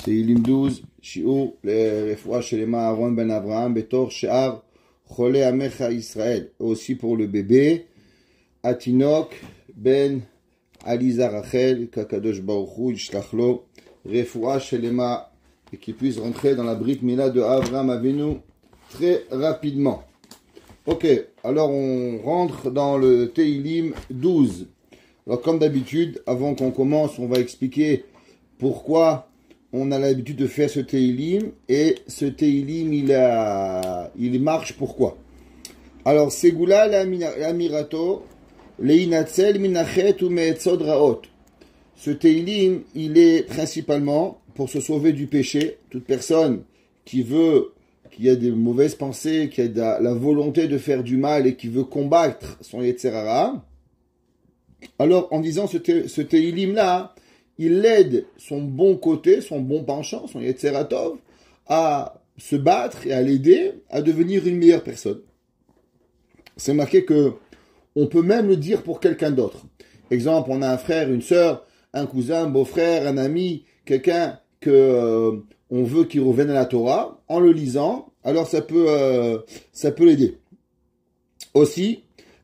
תהילים 12, שיעור לרפואה שלמה אהרון ben Avraham, בתור שאר חולי עמך ישראל. Aussi pour le bébé, התינוק ben עליזה רחל, qu'Akadosh Baruch Hu ישלח לו רפואה שלמה, et qu'il puisse rentrer dans la Brit Mila de Avraham Avinu très rapidement. Ok, alors on rentre dans le Teilim 12. Alors comme d'habitude, avant qu'on commence, on va expliquer pourquoi on a l'habitude de faire ce Teilim, et ce Teilim, il marche pourquoi. Alors, Segula l'amirato, leinatzel minachet ou me'etzod raot. Ce Teilim, il est principalement pour se sauver du péché. Toute personne qui a des mauvaises pensées, qui a la volonté de faire du mal et qui veut combattre son Yetzer Hara, alors en disant ce Teilim-là, il aide son bon côté, son bon penchant, son Yetzer Hatov, à se battre et à l'aider à devenir une meilleure personne. C'est marqué que on peut même le dire pour quelqu'un d'autre. Exemple, on a un frère, une sœur, un cousin, un beau-frère, un ami, quelqu'un que on veut qu'il revienne à la Torah, en le lisant, alors ça peut l'aider. Aussi,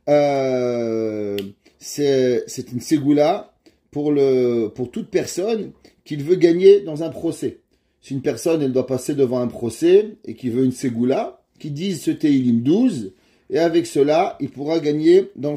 c'est une ségoula pour toute personne qui veut gagner dans un procès. Si une personne, elle doit passer devant un procès et qui veut une ségoula, qui dise ce Teilim 12, et avec cela, il pourra gagner dans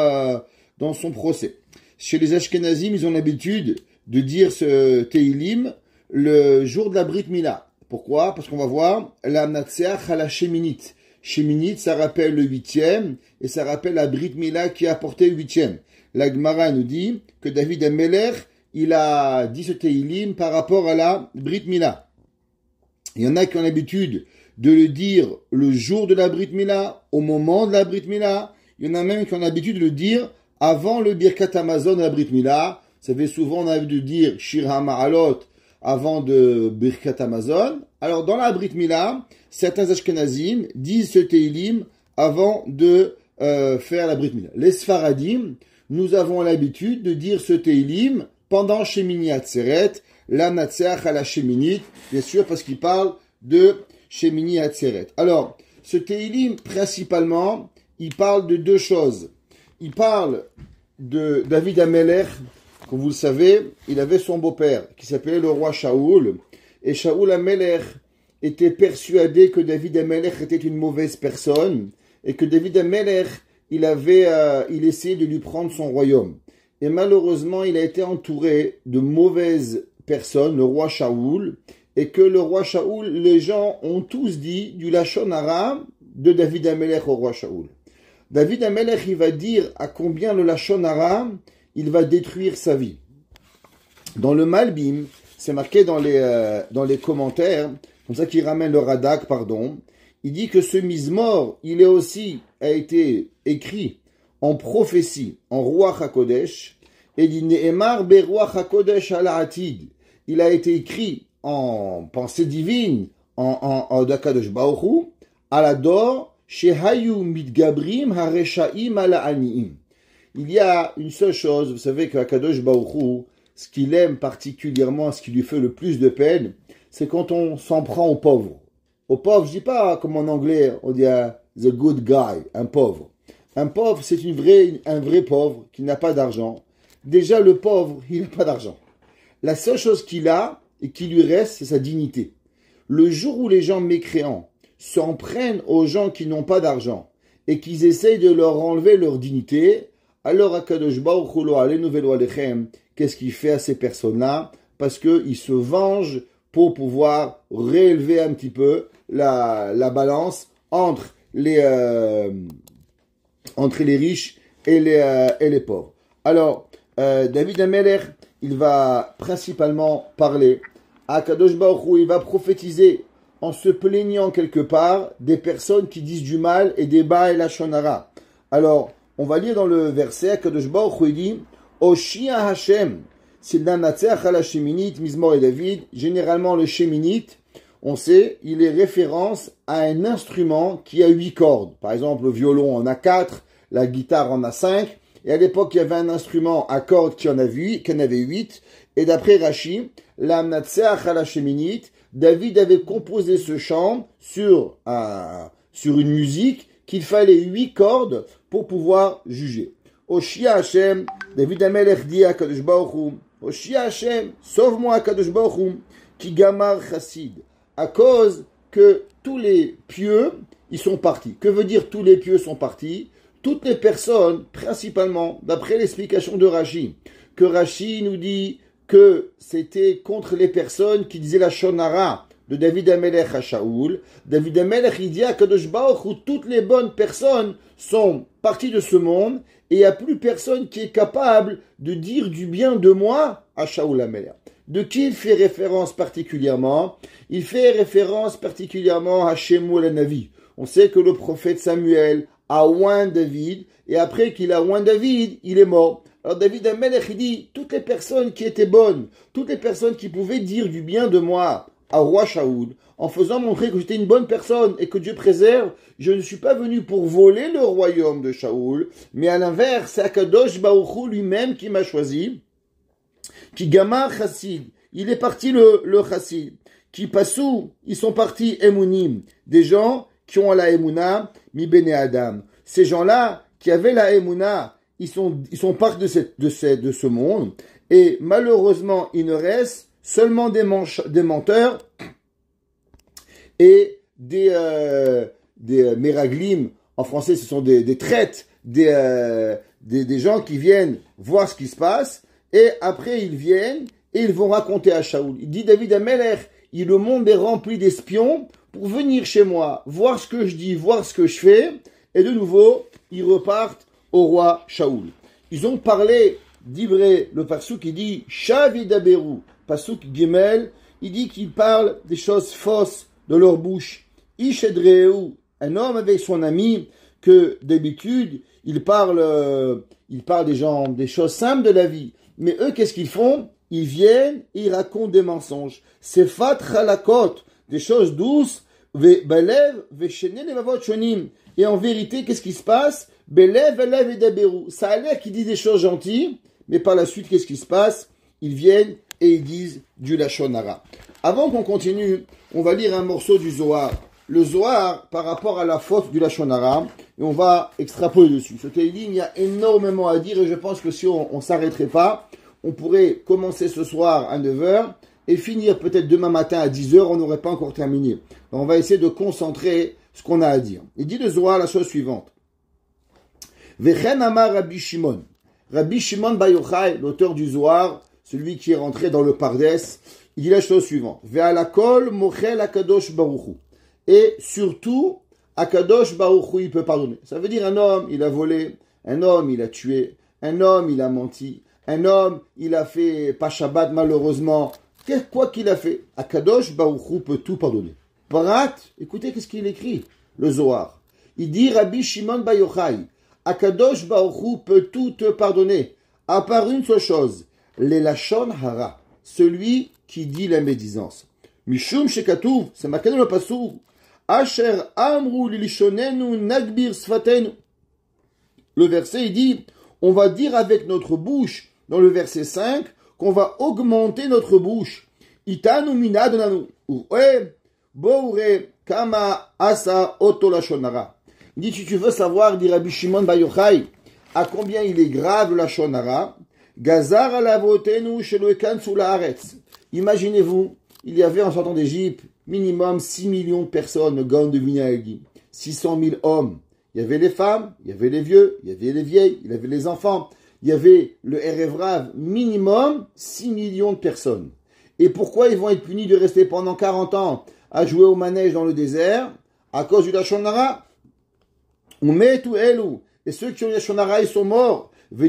son procès. Chez les Ashkenazim, ils ont l'habitude de dire ce Teilim le jour de la Brit Mila. Pourquoi? Parce qu'on va voir la Natseach à la Sheminit. Sheminit, ça rappelle le 8e, et ça rappelle la Brit Mila qui a apporté le 8e. La Gemara nous dit que David Amelech, il a dit ce Teilim par rapport à la Brit Mila. Il y en a qui ont l'habitude de le dire le jour de la Brit Mila, au moment de la Brit Mila. Il y en a même qui ont l'habitude de le dire avant le Birkat Hamazon de la Brit Mila. Vous savez, souvent on a l'habitude de dire Shir HaMa'alot avant de Birkat Hamazon. Alors dans la Brit Mila, certains Ashkenazim disent ce Teilim avant de faire la Brit Mila. Les Sfaradim, nous avons l'habitude de dire ce Teilim pendant Shemini Atzeret, la Natseach à la Sheminit, bien sûr parce qu'il parle de Shemini Atzeret. Alors, ce Teilim, principalement, il parle de deux choses. Il parle de David Amelech, comme vous le savez, il avait son beau-père, qui s'appelait le roi Shaoul, et Shaoul Amelech était persuadé que David Amelech était une mauvaise personne, et que David Amelech il essayait de lui prendre son royaume. Et malheureusement, il a été entouré de mauvaises personnes, le roi Shaoul, et que le roi Shaoul, les gens ont tous dit du Lachon Hara de David Amelech au roi Shaoul. David Amelech, il va dire à combien le Lachon Hara, il va détruire sa vie. Dans le Malbim, c'est marqué dans les commentaires, comme ça qu'il ramène le Radak, pardon, il dit que ce Mizmor, a été écrit en prophétie, en Ruach HaKodesh, et dit Ne'emar beRuach HaKodesh ala Atid. Il a été écrit en pensée divine, en d'Akadosh Baruch Hu, à la dor, Shehayu mitgabrim hareshaim ala aniim. Il y a une seule chose, vous savez qu'Akadosh Baruch Hu, ce qu'il aime particulièrement, ce qui lui fait le plus de peine, c'est quand on s'en prend aux pauvres. Aux pauvres, je dis pas comme en anglais, on dit the good guy, un pauvre. Un pauvre, c'est un vrai pauvre qui n'a pas d'argent. Déjà, le pauvre, il n'a pas d'argent. La seule chose qu'il a et qui lui reste, c'est sa dignité. Le jour où les gens mécréants s'en prennent aux gens qui n'ont pas d'argent et qu'ils essayent de leur enlever leur dignité, alors Akadosh Baruch Hu lo aleinu velo alechem, qu'est-ce qu'il fait à ces personnes-là? Parce qu'il se venge pour pouvoir réélever un petit peu la balance entre les riches et les pauvres. Alors, David Amelech, il va principalement parler à Kadosh Baruch Hu, il va prophétiser en se plaignant quelque part des personnes qui disent du mal et des Baal Lachon Hara. Alors, on va lire dans le verset, Kadosh Baruch Hu dit Oshia Hashem, c'est le Natseach à la Sheminit, Mizmor et David. Généralement, le Sheminit, on sait, il est référence à un instrument qui a 8 cordes. Par exemple, le violon en a 4, la guitare en a 5. Et à l'époque, il y avait un instrument à cordes qui en avait 8. Et d'après Rashi, la Mnatseach ala Sheminit, David avait composé ce chant sur une musique qu'il fallait 8 cordes pour pouvoir juger. Oshia Hashem, David Amelech dit à Kadosh Baruch Hu, Oshia Hashem, sauve-moi Kadosh Baruch Hu, qui gamar chassid, à cause que tous les pieux, ils sont partis. Que veut dire tous les pieux sont partis? Toutes les personnes, principalement, d'après l'explication de Rashi, que Rashi nous dit que c'était contre les personnes qui disaient la Shonara de David Amelech à Shaoul. David Amelech, il dit à Kadosh Baruch Hu, toutes les bonnes personnes sont parties de ce monde et il n'y a plus personne qui est capable de dire du bien de moi à Shaoul Amelech. De qui il fait référence particulièrement? Il fait référence particulièrement à Shemuel Navi. On sait que le prophète Samuel a oint David, et après qu'il a oint David, il est mort. Alors David Amelech, il dit, toutes les personnes qui étaient bonnes, toutes les personnes qui pouvaient dire du bien de moi à roi Shaoul, en faisant montrer que j'étais une bonne personne et que Dieu préserve, je ne suis pas venu pour voler le royaume de Shaoul, mais à l'inverse, c'est Akadosh Baruch Hu lui-même qui m'a choisi, qui gamar chassid, il est parti le chassid, qui passou, ils sont partis emunim, des gens qui ont la emuna, mi bene Adam. Ces gens-là, qui avaient la emuna, ils sont partis de ce monde, et malheureusement, il ne reste seulement des menteurs et des meraglim. En français, ce sont des traites, des gens qui viennent voir ce qui se passe, et après ils viennent et ils vont raconter à Shaoul. Il dit David Amelech, le monde est rempli d'espions pour venir chez moi, voir ce que je dis, voir ce que je fais, et de nouveau, ils repartent au roi Shaoul. Ils ont parlé d'Ibré, le Passouk qui dit Shavidaberu, Passouk Gimel, il dit qu'ils parlent des choses fausses de leur bouche. Ishedreu, un homme avec son ami, que d'habitude, il parle des choses simples de la vie. Mais eux, qu'est-ce qu'ils font? Ils viennent et ils racontent des mensonges. C'est fat chalakot, des choses douces, belev, veshene levavot shonim. Et en vérité, qu'est-ce qui se passe? Belev, belev et daberu. Ça a l'air qu'ils disent des choses gentilles, mais par la suite, qu'est-ce qui se passe? Ils viennent et ils disent du lashon hara. Avant qu'on continue, on va lire un morceau du Zohar. Le Zohar, par rapport à la faute du lashon hara, et on va extrapoler dessus. Ce Teilim, il y a énormément à dire, et je pense que si on s'arrêterait pas, on pourrait commencer ce soir à 9h, et finir peut-être demain matin à 10h, on n'aurait pas encore terminé. Donc on va essayer de concentrer ce qu'on a à dire. Il dit le Zohar la chose suivante. Vechen amar Rabbi Shimon. Rabbi Shimon Bar Yochai, l'auteur du Zohar, celui qui est rentré dans le Pardes, il dit la chose suivante. Ve'alakol mochel akadosh baruch hu. Et surtout, akadosh baruch hu, il peut pardonner. Ça veut dire un homme, il a volé, un homme, il a tué, un homme, il a menti, un homme, il a fait pas Shabbat malheureusement. Quoi qu'il a fait, akadosh baruch hu peut tout pardonner. Barat, écoutez qu'est-ce qu'il écrit, le Zohar. Il dit Rabbi Shimon Bar Yochai, akadosh baruch hu peut tout te pardonner, à part une seule chose, les lashon hara, celui qui dit la médisance. Mishum shekatuv, c'est marqué dans le passouk, asher amru lilishonenu nagbir sfatenu. Le verset, il dit, on va dire avec notre bouche, dans le verset 5, qu'on va augmenter notre bouche. Itanu mina donanu. Ure, boure, kama asa oto lashon hara. Il dit, si tu veux savoir, dit Rabbi Shimon Bar Yochai, à combien il est grave le lashon hara, Gazar alavotenu sheloekan sous la haaretz. Imaginez-vous, il y avait en sortant d'Égypte minimum 6 millions de personnes, le Gaon de Vinayagi, 600 000 hommes. Il y avait les femmes, il y avait les vieux, il y avait les vieilles, il y avait les enfants, il y avait le Erev Rav, minimum 6 millions de personnes. Et pourquoi ils vont être punis de rester pendant 40 ans à jouer au manège dans le désert? À cause du lashon hara. On met tout elou. Et ceux qui ont le lashon hara, ils sont morts.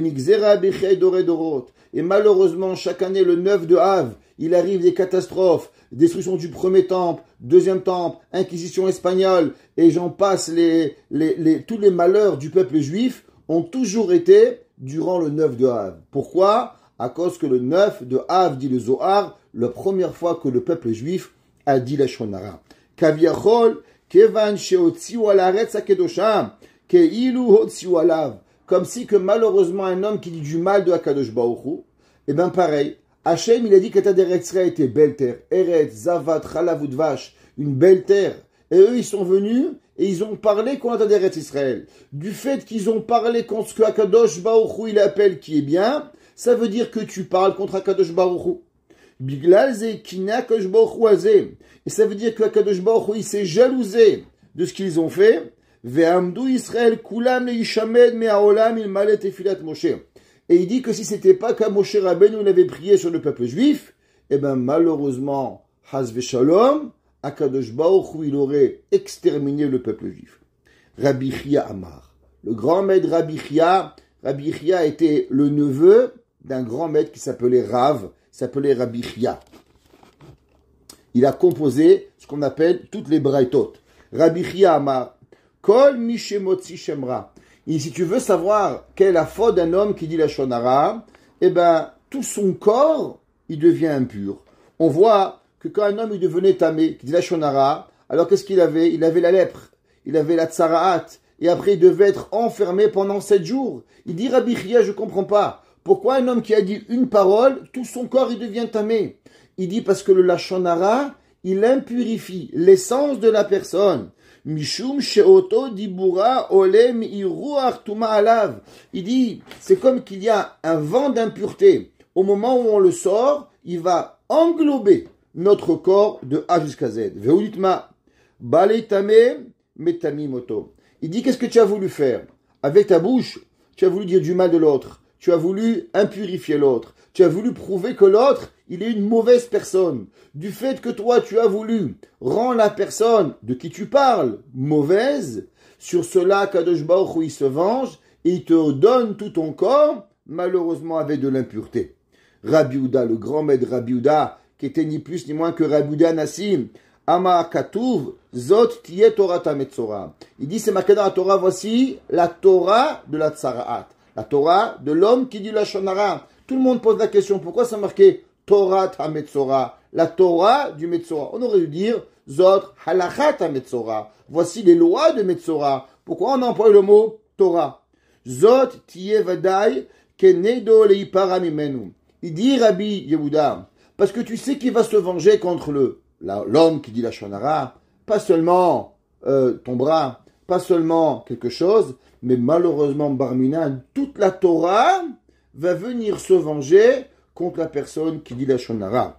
Et malheureusement, chaque année, le 9 de Av, il arrive des catastrophes, destruction du premier temple, deuxième temple, inquisition espagnole, et j'en passe, tous les malheurs du peuple juif ont toujours été durant le 9 de Av. Pourquoi? À cause que le 9 de Av, dit le Zohar, la première fois que le peuple juif a dit la lashon hara. Kaviachol, kevan sheotziu al haaretz hakedosham, keilu hotziu alav. Comme si que malheureusement un homme qui dit du mal de Akadosh Baruch Hu, eh bien pareil, Hachem, il a dit que la terre d'Eretz Israël était belle terre. Eretz, Zavat, Chalav Udvash, une belle terre. Et eux, ils sont venus et ils ont parlé contre la terre d'Eretz Israël. Du fait qu'ils ont parlé contre ce que Akadosh Baruch Hu, il appelle qui est bien, ça veut dire que tu parles contre Akadosh Baruch Hu. Biglal ze kina Akadosh Baruch Hu azeh. Et ça veut dire que Akadosh Baruch Hu, il s'est jalousé de ce qu'ils ont fait. Ve'amdu Israël kulam leishamed me'aolam ilmale tefilat Moshe. Et il dit que si c'était pas qu'à Moshe Rabbeinu il avait prié sur le peuple juif, eh ben malheureusement, Haz v'Shalom, Akadosh Baruch Hu, il aurait exterminé le peuple juif. Rabbi Chia Amar, le grand maître Rabbi Chia était le neveu d'un grand maître qui s'appelait Rabbi Chia. Il a composé ce qu'on appelle toutes les braïtot. Rabbi Chia Amar, Kol Mishemotzi Shemra. Et si tu veux savoir quelle est la faute d'un homme qui dit la shonara, eh ben, tout son corps, il devient impur. On voit que quand un homme, il devenait tamé, qui dit la shonara, alors qu'est-ce qu'il avait? Il avait la lèpre, il avait la tsaraat, et après il devait être enfermé pendant 7 jours. Il dit, Rabbi Chia, je comprends pas. Pourquoi un homme qui a dit une parole, tout son corps, il devient tamé? Il dit parce que le lachonara, il impurifie l'essence de la personne. Mishum sheoto dibura olem iruach tuma alav. Il dit, c'est comme qu'il y a un vent d'impureté. Au moment où on le sort, il va englober notre corps de A jusqu'à Z. Veulitma baletame metamimoto. Il dit, qu'est-ce que tu as voulu faire? Avec ta bouche, tu as voulu dire du mal de l'autre. Tu as voulu impurifier l'autre. Tu as voulu prouver que l'autre, il est une mauvaise personne. Du fait que toi, tu as voulu rendre la personne de qui tu parles mauvaise, sur cela, Kadosh Baruch Hu, il se venge et il te donne tout ton corps, malheureusement avec de l'impureté. Rabbi Yehuda, le grand maître Rabbi Yehuda, qui était ni plus ni moins que Rabbi Yehuda Nassim, Ama Katuv, Zot Tiye Torah Tametzora. Il dit, c'est marqué dans la Torah, voici la Torah de la Tsaraat. La Torah de l'homme qui dit la Shonara. Tout le monde pose la question, pourquoi c'est marqué Torah HaMetzora, la Torah du Metzora? On aurait dû dire Zot Halachat HaMetzora. Voici les lois de Metzora. Pourquoi on emploie le mot Torah? Zot Tiye Vadai Kenedo Leipara Mimenu. Il dit Rabbi Yehuda, parce que tu sais qu'il va se venger contre l'homme qui dit la Shonara, pas seulement ton bras, pas seulement quelque chose, mais malheureusement, Barminan, toute la Torah va venir se venger contre la personne qui dit la shonara.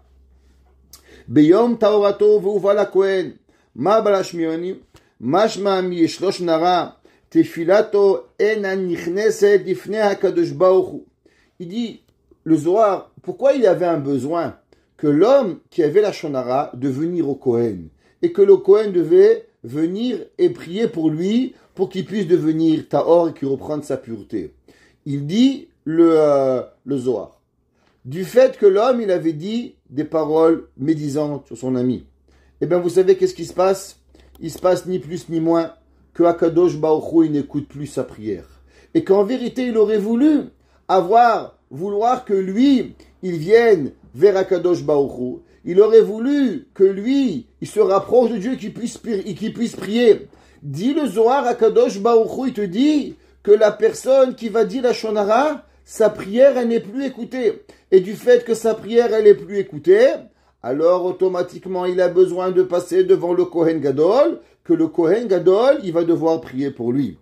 Beyom taorato v'uva la kohen, ma balashmioni, mashma mi yeshlosh nara, tefilato ena nichneset difnei hakadosh baruch hu. Il dit, le Zohar, pourquoi il avait un besoin que l'homme qui avait la shonara de venir au Kohen, et que le Kohen devait venir et prier pour lui, pour qu'il puisse devenir Tahor et qu'il reprenne sa pureté. Il dit le Zohar. Du fait que l'homme, il avait dit des paroles médisantes sur son ami. Eh bien, vous savez qu'est-ce qui se passe? Il se passe ni plus ni moins que Akadosh Baruch Hu, il n'écoute plus sa prière. Et qu'en vérité, il aurait voulu vouloir que lui, il vienne vers Akadosh Baruch Hu. Il aurait voulu que lui, il se rapproche de Dieu et qu'il puisse prier. Dit le Zohar à Kadosh Baruch Hu, il te dit que la personne qui va dire la shonara, sa prière, elle n'est plus écoutée. Et du fait que sa prière, elle n'est plus écoutée, alors automatiquement, il a besoin de passer devant le Kohen Gadol, que le Kohen Gadol, il va devoir prier pour lui.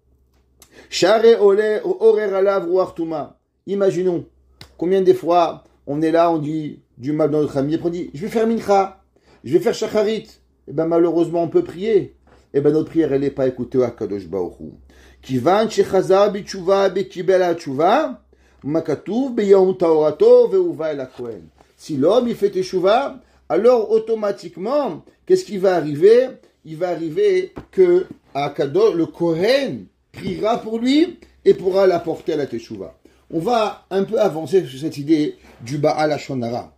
Share ole orer alav ruach tuma. Imaginons combien des fois on est là, on dit du mal dans notre ami, et on dit, je vais faire mincha, je vais faire shacharit. Et bien malheureusement, on peut prier. Et bien notre prière, elle n'est pas écoutée à Kadosh Baruch Hu. Kivan shechaza b'tshuva b'kibel ha'tshuva, makatuv b'yom taorato ve'uva el hakohen. Si l'homme, il fait teshuva, alors automatiquement, qu'est-ce qui va arriver? Il va arriver que le Kohen priera pour lui et pourra l'apporter à la teshuva. On va un peu avancer sur cette idée du Baal HaShonara.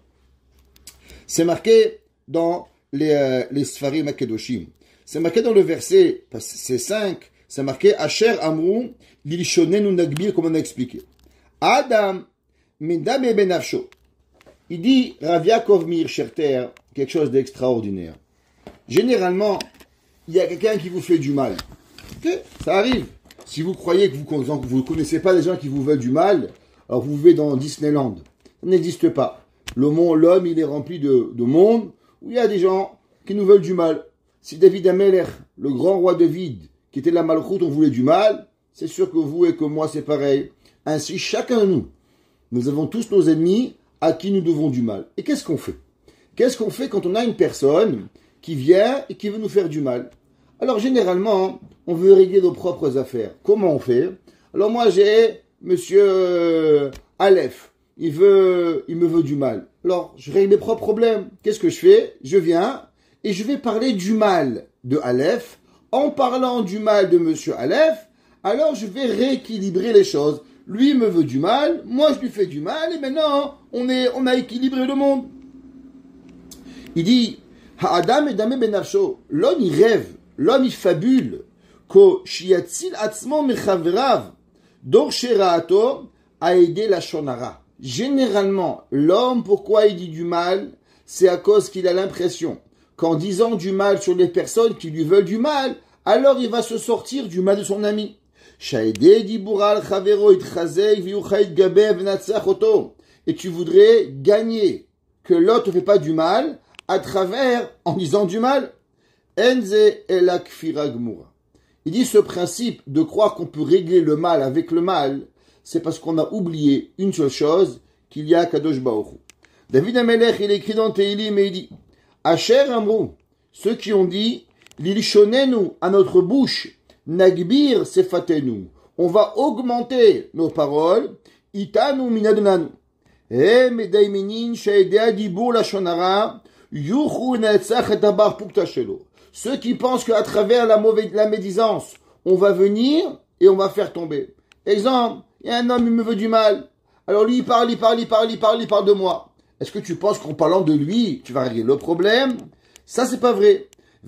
C'est marqué dans les Sfarim HaKedoshim. C'est marqué dans le verset, c'est 5, c'est marqué Asher Amrou, Lilshonenu Nagbir, comme on a expliqué. Adam, Mindam et Benafsho. Il dit, Rav Yaakov Meir Scherter, quelque chose d'extraordinaire. Généralement, il y a quelqu'un qui vous fait du mal. Okay, ça arrive. Si vous croyez que vous ne connaissez pas les gens qui vous veulent du mal, alors vous vivez dans Disneyland. Ça n'existe pas. L'homme, il est rempli de monde où il y a des gens qui nous veulent du mal. Si David Ameler, le grand roi David, qui était la Malchoute, on voulait du mal, c'est sûr que vous et que moi, c'est pareil. Ainsi, chacun de nous, nous avons tous nos ennemis à qui nous devons du mal. Et qu'est-ce qu'on fait? Qu'est-ce qu'on fait quand on a une personne qui vient et qui veut nous faire du mal? Alors, généralement, on veut régler nos propres affaires. Comment on fait? Alors, moi, j'ai monsieur Aleph. Il me veut du mal. Alors, je règle mes propres problèmes. Qu'est-ce que je fais? Je viens et je vais parler du mal de Aleph. En parlant du mal de monsieur Aleph, alors je vais rééquilibrer les choses. Lui me veut du mal, moi je lui fais du mal, et maintenant on a équilibré le monde. Il dit, Ha'adam edame benafsho, l'homme il rêve, l'homme il fabule, ko shiyatzil atzmo mechaverav, dor sheraato a aidé la shonara. Généralement, l'homme, pourquoi il dit du mal? C'est à cause qu'il a l'impression qu'en disant du mal sur les personnes qui lui veulent du mal, alors il va se sortir du mal de son ami. Et tu voudrais gagner que l'autre ne fait pas du mal à travers en disant du mal. Il dit ce principe de croire qu'on peut régler le mal avec le mal, c'est parce qu'on a oublié une seule chose, qu'il y a Kadosh Baruch Hu. David Amelech, il écrit dans Tehillim et il dit, Asher Amrou, ceux qui ont dit, Lilshonenu, à notre bouche, Nagbir Sefatenu, on va augmenter nos paroles, Itanu Minadonanu. Medaimenin Shaedea Dibur Lashonara, Yuchu Netzach et Abar Puktashelo. Ceux qui pensent qu'à travers la médisance, on va venir et on va faire tomber. Exemple, il y a un homme, il me veut du mal. Alors lui, il parle de moi. Est-ce que tu penses qu'en parlant de lui, tu vas régler le problème? Ça, c'est pas vrai.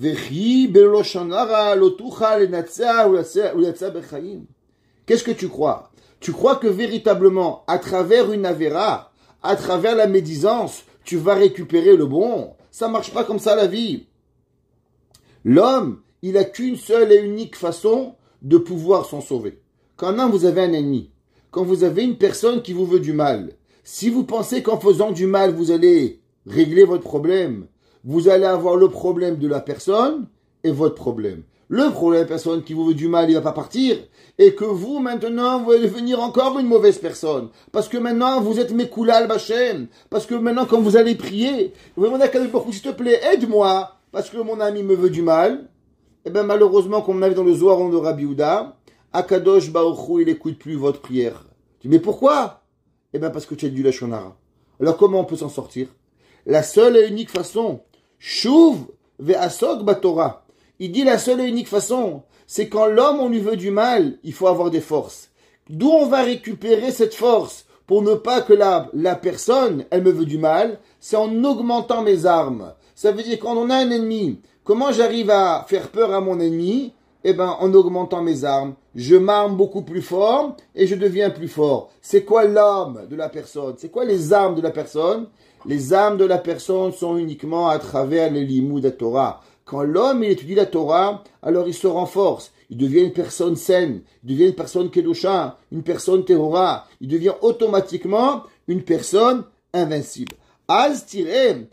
Qu'est-ce que tu crois? Tu crois que véritablement, à travers une avéra, à travers la médisance, tu vas récupérer le bon? Ça marche pas comme ça la vie. L'homme, il a qu'une seule et unique façon de pouvoir s'en sauver. Quand vous avez un ennemi, quand vous avez une personne qui vous veut du mal, si vous pensez qu'en faisant du mal, vous allez régler votre problème, vous allez avoir le problème de la personne et votre problème. Le problème de la personne qui vous veut du mal, il va pas partir. Et que vous, maintenant, vous allez devenir encore une mauvaise personne. Parce que maintenant, vous êtes Mekoulal Bachem. Parce que maintenant, quand vous allez prier, vous allez demander à s'il te plaît, aide-moi. Parce que mon ami me veut du mal. Eh bien, malheureusement, comme on avait dans le Zohar de Rabbi Yehuda, Akadosh Baruch Hu, il écoute plus votre prière. Tu dis, mais pourquoi? Eh bien, parce que tu as du Lashon Hara. Alors, comment on peut s'en sortir? La seule et unique façon, Shuv ve'asok batorah. Il dit la seule et unique façon, c'est quand l'homme, on lui veut du mal, il faut avoir des forces. D'où on va récupérer cette force pour ne pas que la personne, elle me veut du mal, c'est en augmentant mes armes. Ça veut dire quand on a un ennemi, comment j'arrive à faire peur à mon ennemi? Eh ben, en augmentant mes armes, je m'arme beaucoup plus fort et je deviens plus fort. C'est quoi l'âme de la personne? C'est quoi les armes de la personne? Les armes de la personne sont uniquement à travers les limud de Torah. Quand l'homme il étudie la Torah, alors il se renforce. Il devient une personne saine. Il devient une personne kedusha, une personne terora. Il devient automatiquement une personne invincible. Az tirem.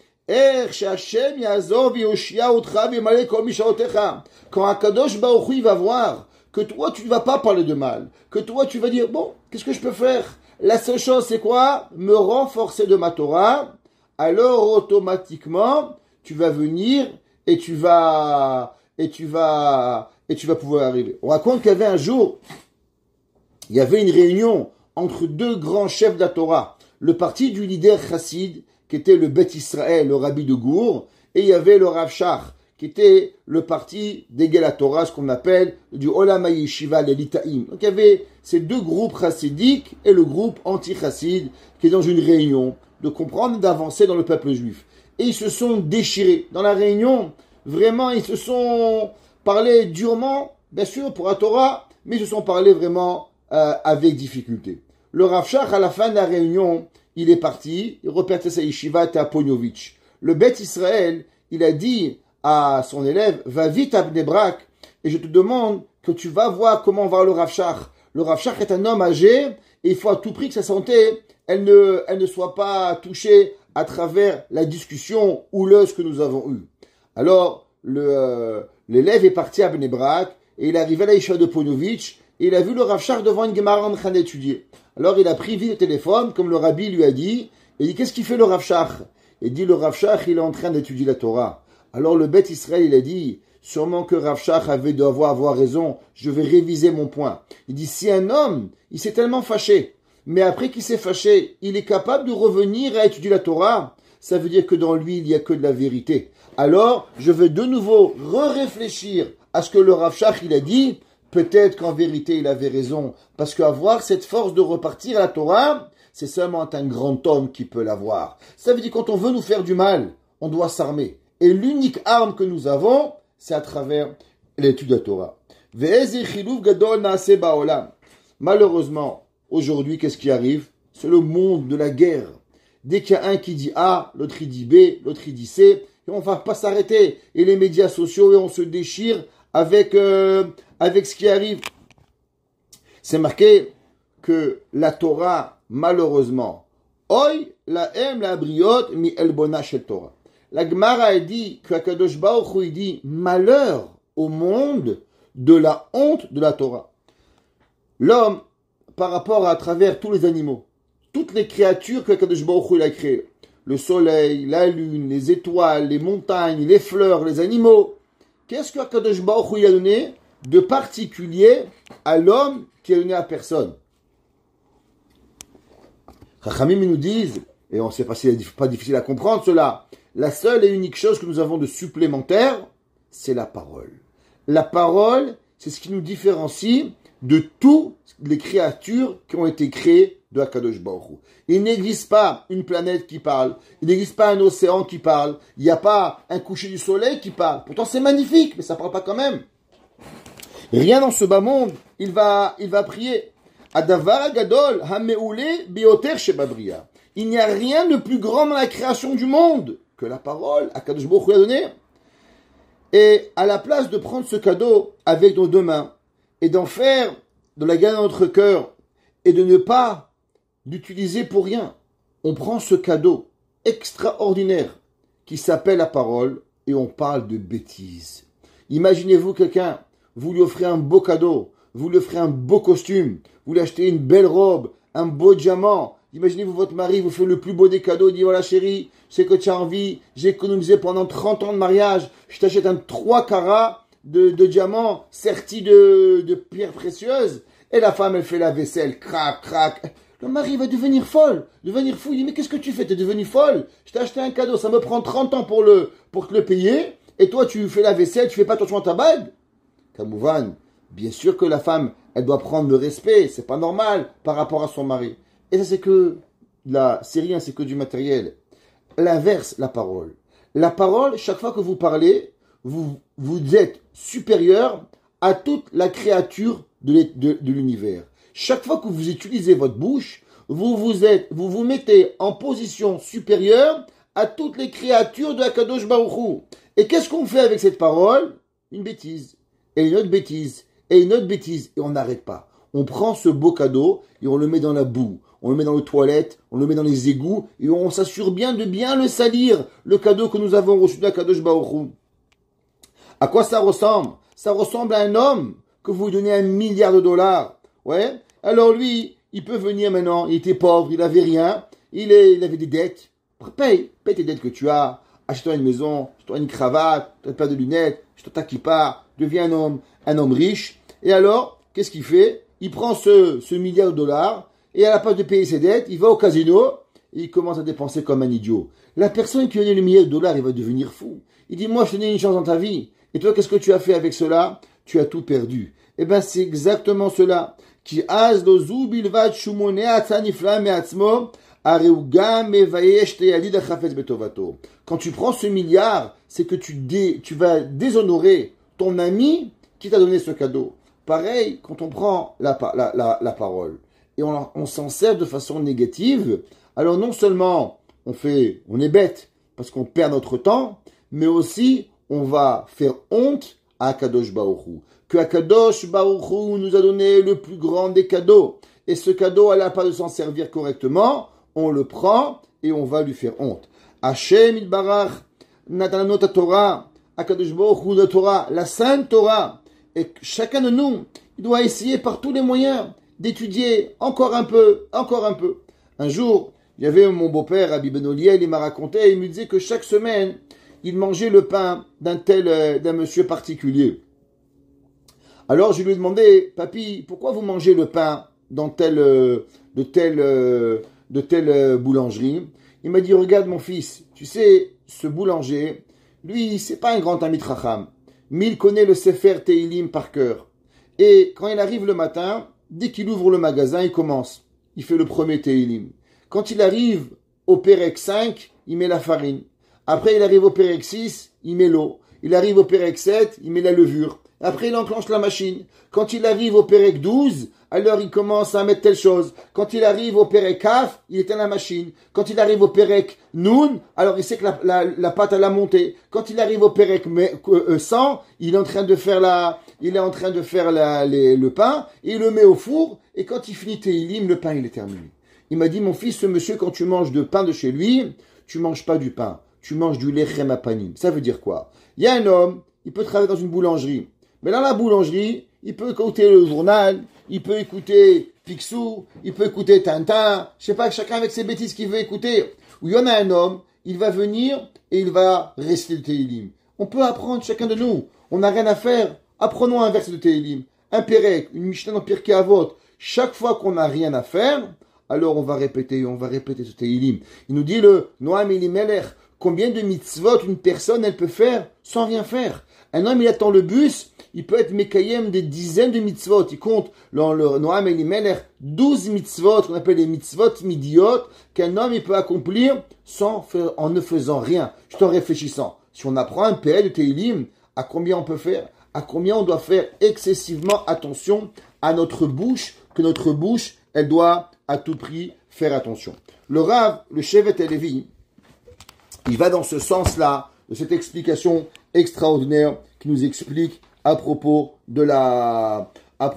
Quand Akadosh Baruch Hu va voir que toi tu ne vas pas parler de mal, que toi tu vas dire bon, qu'est-ce que je peux faire? La seule chose c'est quoi? Me renforcer de ma Torah. Alors automatiquement tu vas venir et tu vas pouvoir arriver. On raconte qu'il y avait un jour, il y avait une réunion entre deux grands chefs de la Torah, le parti du leader chassid qui était le Bet Israël, le rabbi de Gour, et il y avait le Rav Shach, qui était le parti d'Egel Torah, ce qu'on appelle du Olam HaYeshiva, les Litaïm. Donc il y avait ces deux groupes chassidiques et le groupe anti-chassid qui est dans une réunion de comprendre et d'avancer dans le peuple juif. Et ils se sont déchirés. Dans la réunion, vraiment, ils se sont parlé durement, bien sûr, pour la Torah, mais ils se sont parlé vraiment avec difficulté. Le Rav Shach, à la fin de la réunion, il est parti, il repartait sa yeshiva à Ponovitch. Le Bet Israël, il a dit à son élève, va vite à Bnei Brak, et je te demande que tu vas voir comment va le Rav Shach. Le Rav Shach est un homme âgé, et il faut à tout prix que sa santé, elle ne soit pas touchée à travers la discussion houleuse que nous avons eue. Alors, l'élève est parti à Bnei Brak, et il est arrivé à la Yeshiva de Ponovitch, et il a vu le Rav Shach devant une Gemara en train d'étudier. Alors, il a pris vite le téléphone, comme le Rabbi lui a dit, et il dit, qu'est-ce qu'il fait le Rav Shach? Il dit, le Rav Shach, il est en train d'étudier la Torah. Alors, le Beth Israël, il a dit, sûrement que Rav Shach avait dû avoir raison, je vais réviser mon point. Il dit, si un homme, il s'est tellement fâché, mais après qu'il s'est fâché, il est capable de revenir à étudier la Torah, ça veut dire que dans lui, il n'y a que de la vérité. Alors, je vais de nouveau réfléchir à ce que le Rav Shach, il a dit. Peut-être qu'en vérité, il avait raison. Parce qu'avoir cette force de repartir à la Torah, c'est seulement un grand homme qui peut l'avoir. Ça veut dire que quand on veut nous faire du mal, on doit s'armer. Et l'unique arme que nous avons, c'est à travers l'étude de la Torah. Malheureusement, aujourd'hui, qu'est-ce qui arrive? C'est le monde de la guerre. Dès qu'il y a un qui dit A, l'autre il dit B, l'autre il dit C, et on ne va pas s'arrêter. Et les médias sociaux, et on se déchire avec ce qui arrive. C'est marqué que la Torah, malheureusement, Oy la em la briot mi elbona shel Torah. La Gemara a dit que Akadosh Baruch Hu dit malheur au monde de la honte de la Torah. L'homme, par rapport à travers tous les animaux, toutes les créatures que Akadosh Baruch Hu a créées, le soleil, la lune, les étoiles, les montagnes, les fleurs, les animaux, qu'est-ce que Akadosh Baruch Hu a donné de particulier à l'homme qui a donné à personne? Chachamim nous disent, et on ne sait pas si c'est pas difficile à comprendre cela, la seule et unique chose que nous avons de supplémentaire, c'est la parole. La parole, c'est ce qui nous différencie de toutes les créatures qui ont été créées de Akadosh Baruch Hu. Il n'existe pas une planète qui parle, il n'existe pas un océan qui parle, il n'y a pas un coucher du soleil qui parle. Pourtant c'est magnifique, mais ça ne parle pas quand même. Rien dans ce bas monde, il va prier. Adavar gadol hameoule bioter shebabria. Il n'y a rien de plus grand dans la création du monde que la parole Akadosh Baruch Hu a donnée. Et à la place de prendre ce cadeau avec nos deux mains et d'en faire de la gaine dans notre cœur et de ne pas l'utiliser pour rien, on prend ce cadeau extraordinaire qui s'appelle la parole et on parle de bêtises. Imaginez-vous quelqu'un, vous lui offrez un beau cadeau, vous lui offrez un beau costume, vous lui achetez une belle robe, un beau diamant. Imaginez-vous votre mari vous fait le plus beau des cadeaux, il dit voilà chérie, je sais que tu as envie, j'ai économisé pendant 30 ans de mariage, je t'achète un 3 carats de diamants sertis de pierres précieuses. Et la femme elle fait la vaisselle, crac, crac. Le mari va devenir folle, devenir fou. Il dit mais qu'est-ce que tu fais? Tu es devenue folle? Je t'ai acheté un cadeau, ça me prend 30 ans pour te le payer. Et toi tu fais la vaisselle, tu fais pas attention à ta bague? Kamouvan, bien sûr que la femme, elle doit prendre le respect, c'est pas normal par rapport à son mari. Et ça c'est rien, c'est que du matériel. L'inverse, la parole. La parole, chaque fois que vous parlez, vous êtes supérieur à toute la créature de l'univers. Chaque fois que vous utilisez votre bouche, vous vous mettez en position supérieure à toutes les créatures de Akadosh Baruch Hu. Et qu'est-ce qu'on fait avec cette parole? Une bêtise. Et une autre bêtise. Et une autre bêtise. Et on n'arrête pas. On prend ce beau cadeau et on le met dans la boue. On le met dans les toilettes, on le met dans les égouts et on s'assure bien de bien le salir, le cadeau que nous avons reçu d'Akadosh Baruch Hu. À quoi ça ressemble? Ça ressemble à un homme que vous donnez $1 milliard. Ouais. Alors lui, il peut venir maintenant, il était pauvre, il avait rien, il avait des dettes. Paye tes dettes que tu as, achète-toi une maison, achète-toi une cravate, achète-toi une paire de lunettes, achète-toi ta kippa, deviens un homme riche. Et alors, qu'est-ce qu'il fait? Il prend ce $1 milliard et à la place de payer ses dettes, il va au casino et il commence à dépenser comme un idiot. La personne qui a donné le $1 milliard, il va devenir fou. Il dit, moi, je te donne une chance dans ta vie. Et toi, qu'est-ce que tu as fait avec cela? Tu as tout perdu. Eh ben, c'est exactement cela. Quand tu prends ce milliard, c'est que tu vas déshonorer ton ami qui t'a donné ce cadeau. Pareil, quand on prend la parole et on s'en sert de façon négative, alors non seulement on est bête parce qu'on perd notre temps, mais aussi on va faire honte à Akadosh Baruch Hu. Que Akadosh Baruch Hu nous a donné le plus grand des cadeaux. Et ce cadeau, elle n'a pas de s'en servir correctement, on le prend et on va lui faire honte. Hashem Itbarach, Natanot Torah, Akadosh Baruch Hu la Torah, la Sainte Torah. Et chacun de nous, il doit essayer par tous les moyens d'étudier encore un peu, encore un peu. Un jour, il y avait mon beau-père, Rabbi Ben Oliel, il m'a raconté, il me disait que chaque semaine, il mangeait le pain d'un monsieur particulier. Alors je lui ai demandé, papy, pourquoi vous mangez le pain dans de telle boulangerie? Il m'a dit, regarde mon fils, tu sais, ce boulanger, lui, c'est pas un grand Talmid Chacham, mais il connaît le Sefer Teilim par cœur. Et quand il arrive le matin, dès qu'il ouvre le magasin, il commence. Il fait le premier Teilim. Quand il arrive au Pérec 5, il met la farine. Après, il arrive au Pérec 6, il met l'eau. Il arrive au Pérec 7, il met la levure. Après, il enclenche la machine. Quand il arrive au Pérec 12, alors il commence à mettre telle chose. Quand il arrive au Pérec Kaf, il éteint la machine. Quand il arrive au Pérec Noun, alors il sait que la pâte a monté. Quand il arrive au Pérec 100, il est en train de faire le pain, et il le met au four, et quand il finit Teilim, le pain il est terminé. Il m'a dit, mon fils, ce monsieur, quand tu manges de pain de chez lui, tu manges pas du pain, tu manges du lechem apanim. Ça veut dire quoi? Il y a un homme, il peut travailler dans une boulangerie, mais dans la boulangerie, il peut écouter le journal, il peut écouter Picsou, il peut écouter Tintin, je sais pas, chacun avec ses bêtises qu'il veut écouter. Ou il y en a un homme, il va venir et il va réciter le Teilim. On peut apprendre, chacun de nous, on n'a rien à faire, apprenons un verset de Teilim, un Pérec, une Mishnah dans Pirkei Avot. Chaque fois qu'on n'a rien à faire, alors on va répéter ce Teilim. Il nous dit le Noam Elimelech, combien de mitzvot une personne elle peut faire sans rien faire. Un homme il attend le bus, il peut être mekayem des dizaines de mitzvot. Il compte dans le Noam Elimelech 12 mitzvot, qu'on appelle les mitzvot midiot, qu'un homme il peut accomplir en ne faisant rien, juste en réfléchissant. Si on apprend un péril de Teilim, à combien on peut faire, à combien on doit faire excessivement attention à notre bouche, que notre bouche elle doit à tout prix faire attention. Le Rav, le Shevet Halevi, il va dans ce sens-là, de cette explication extraordinaire qui nous explique à propos de la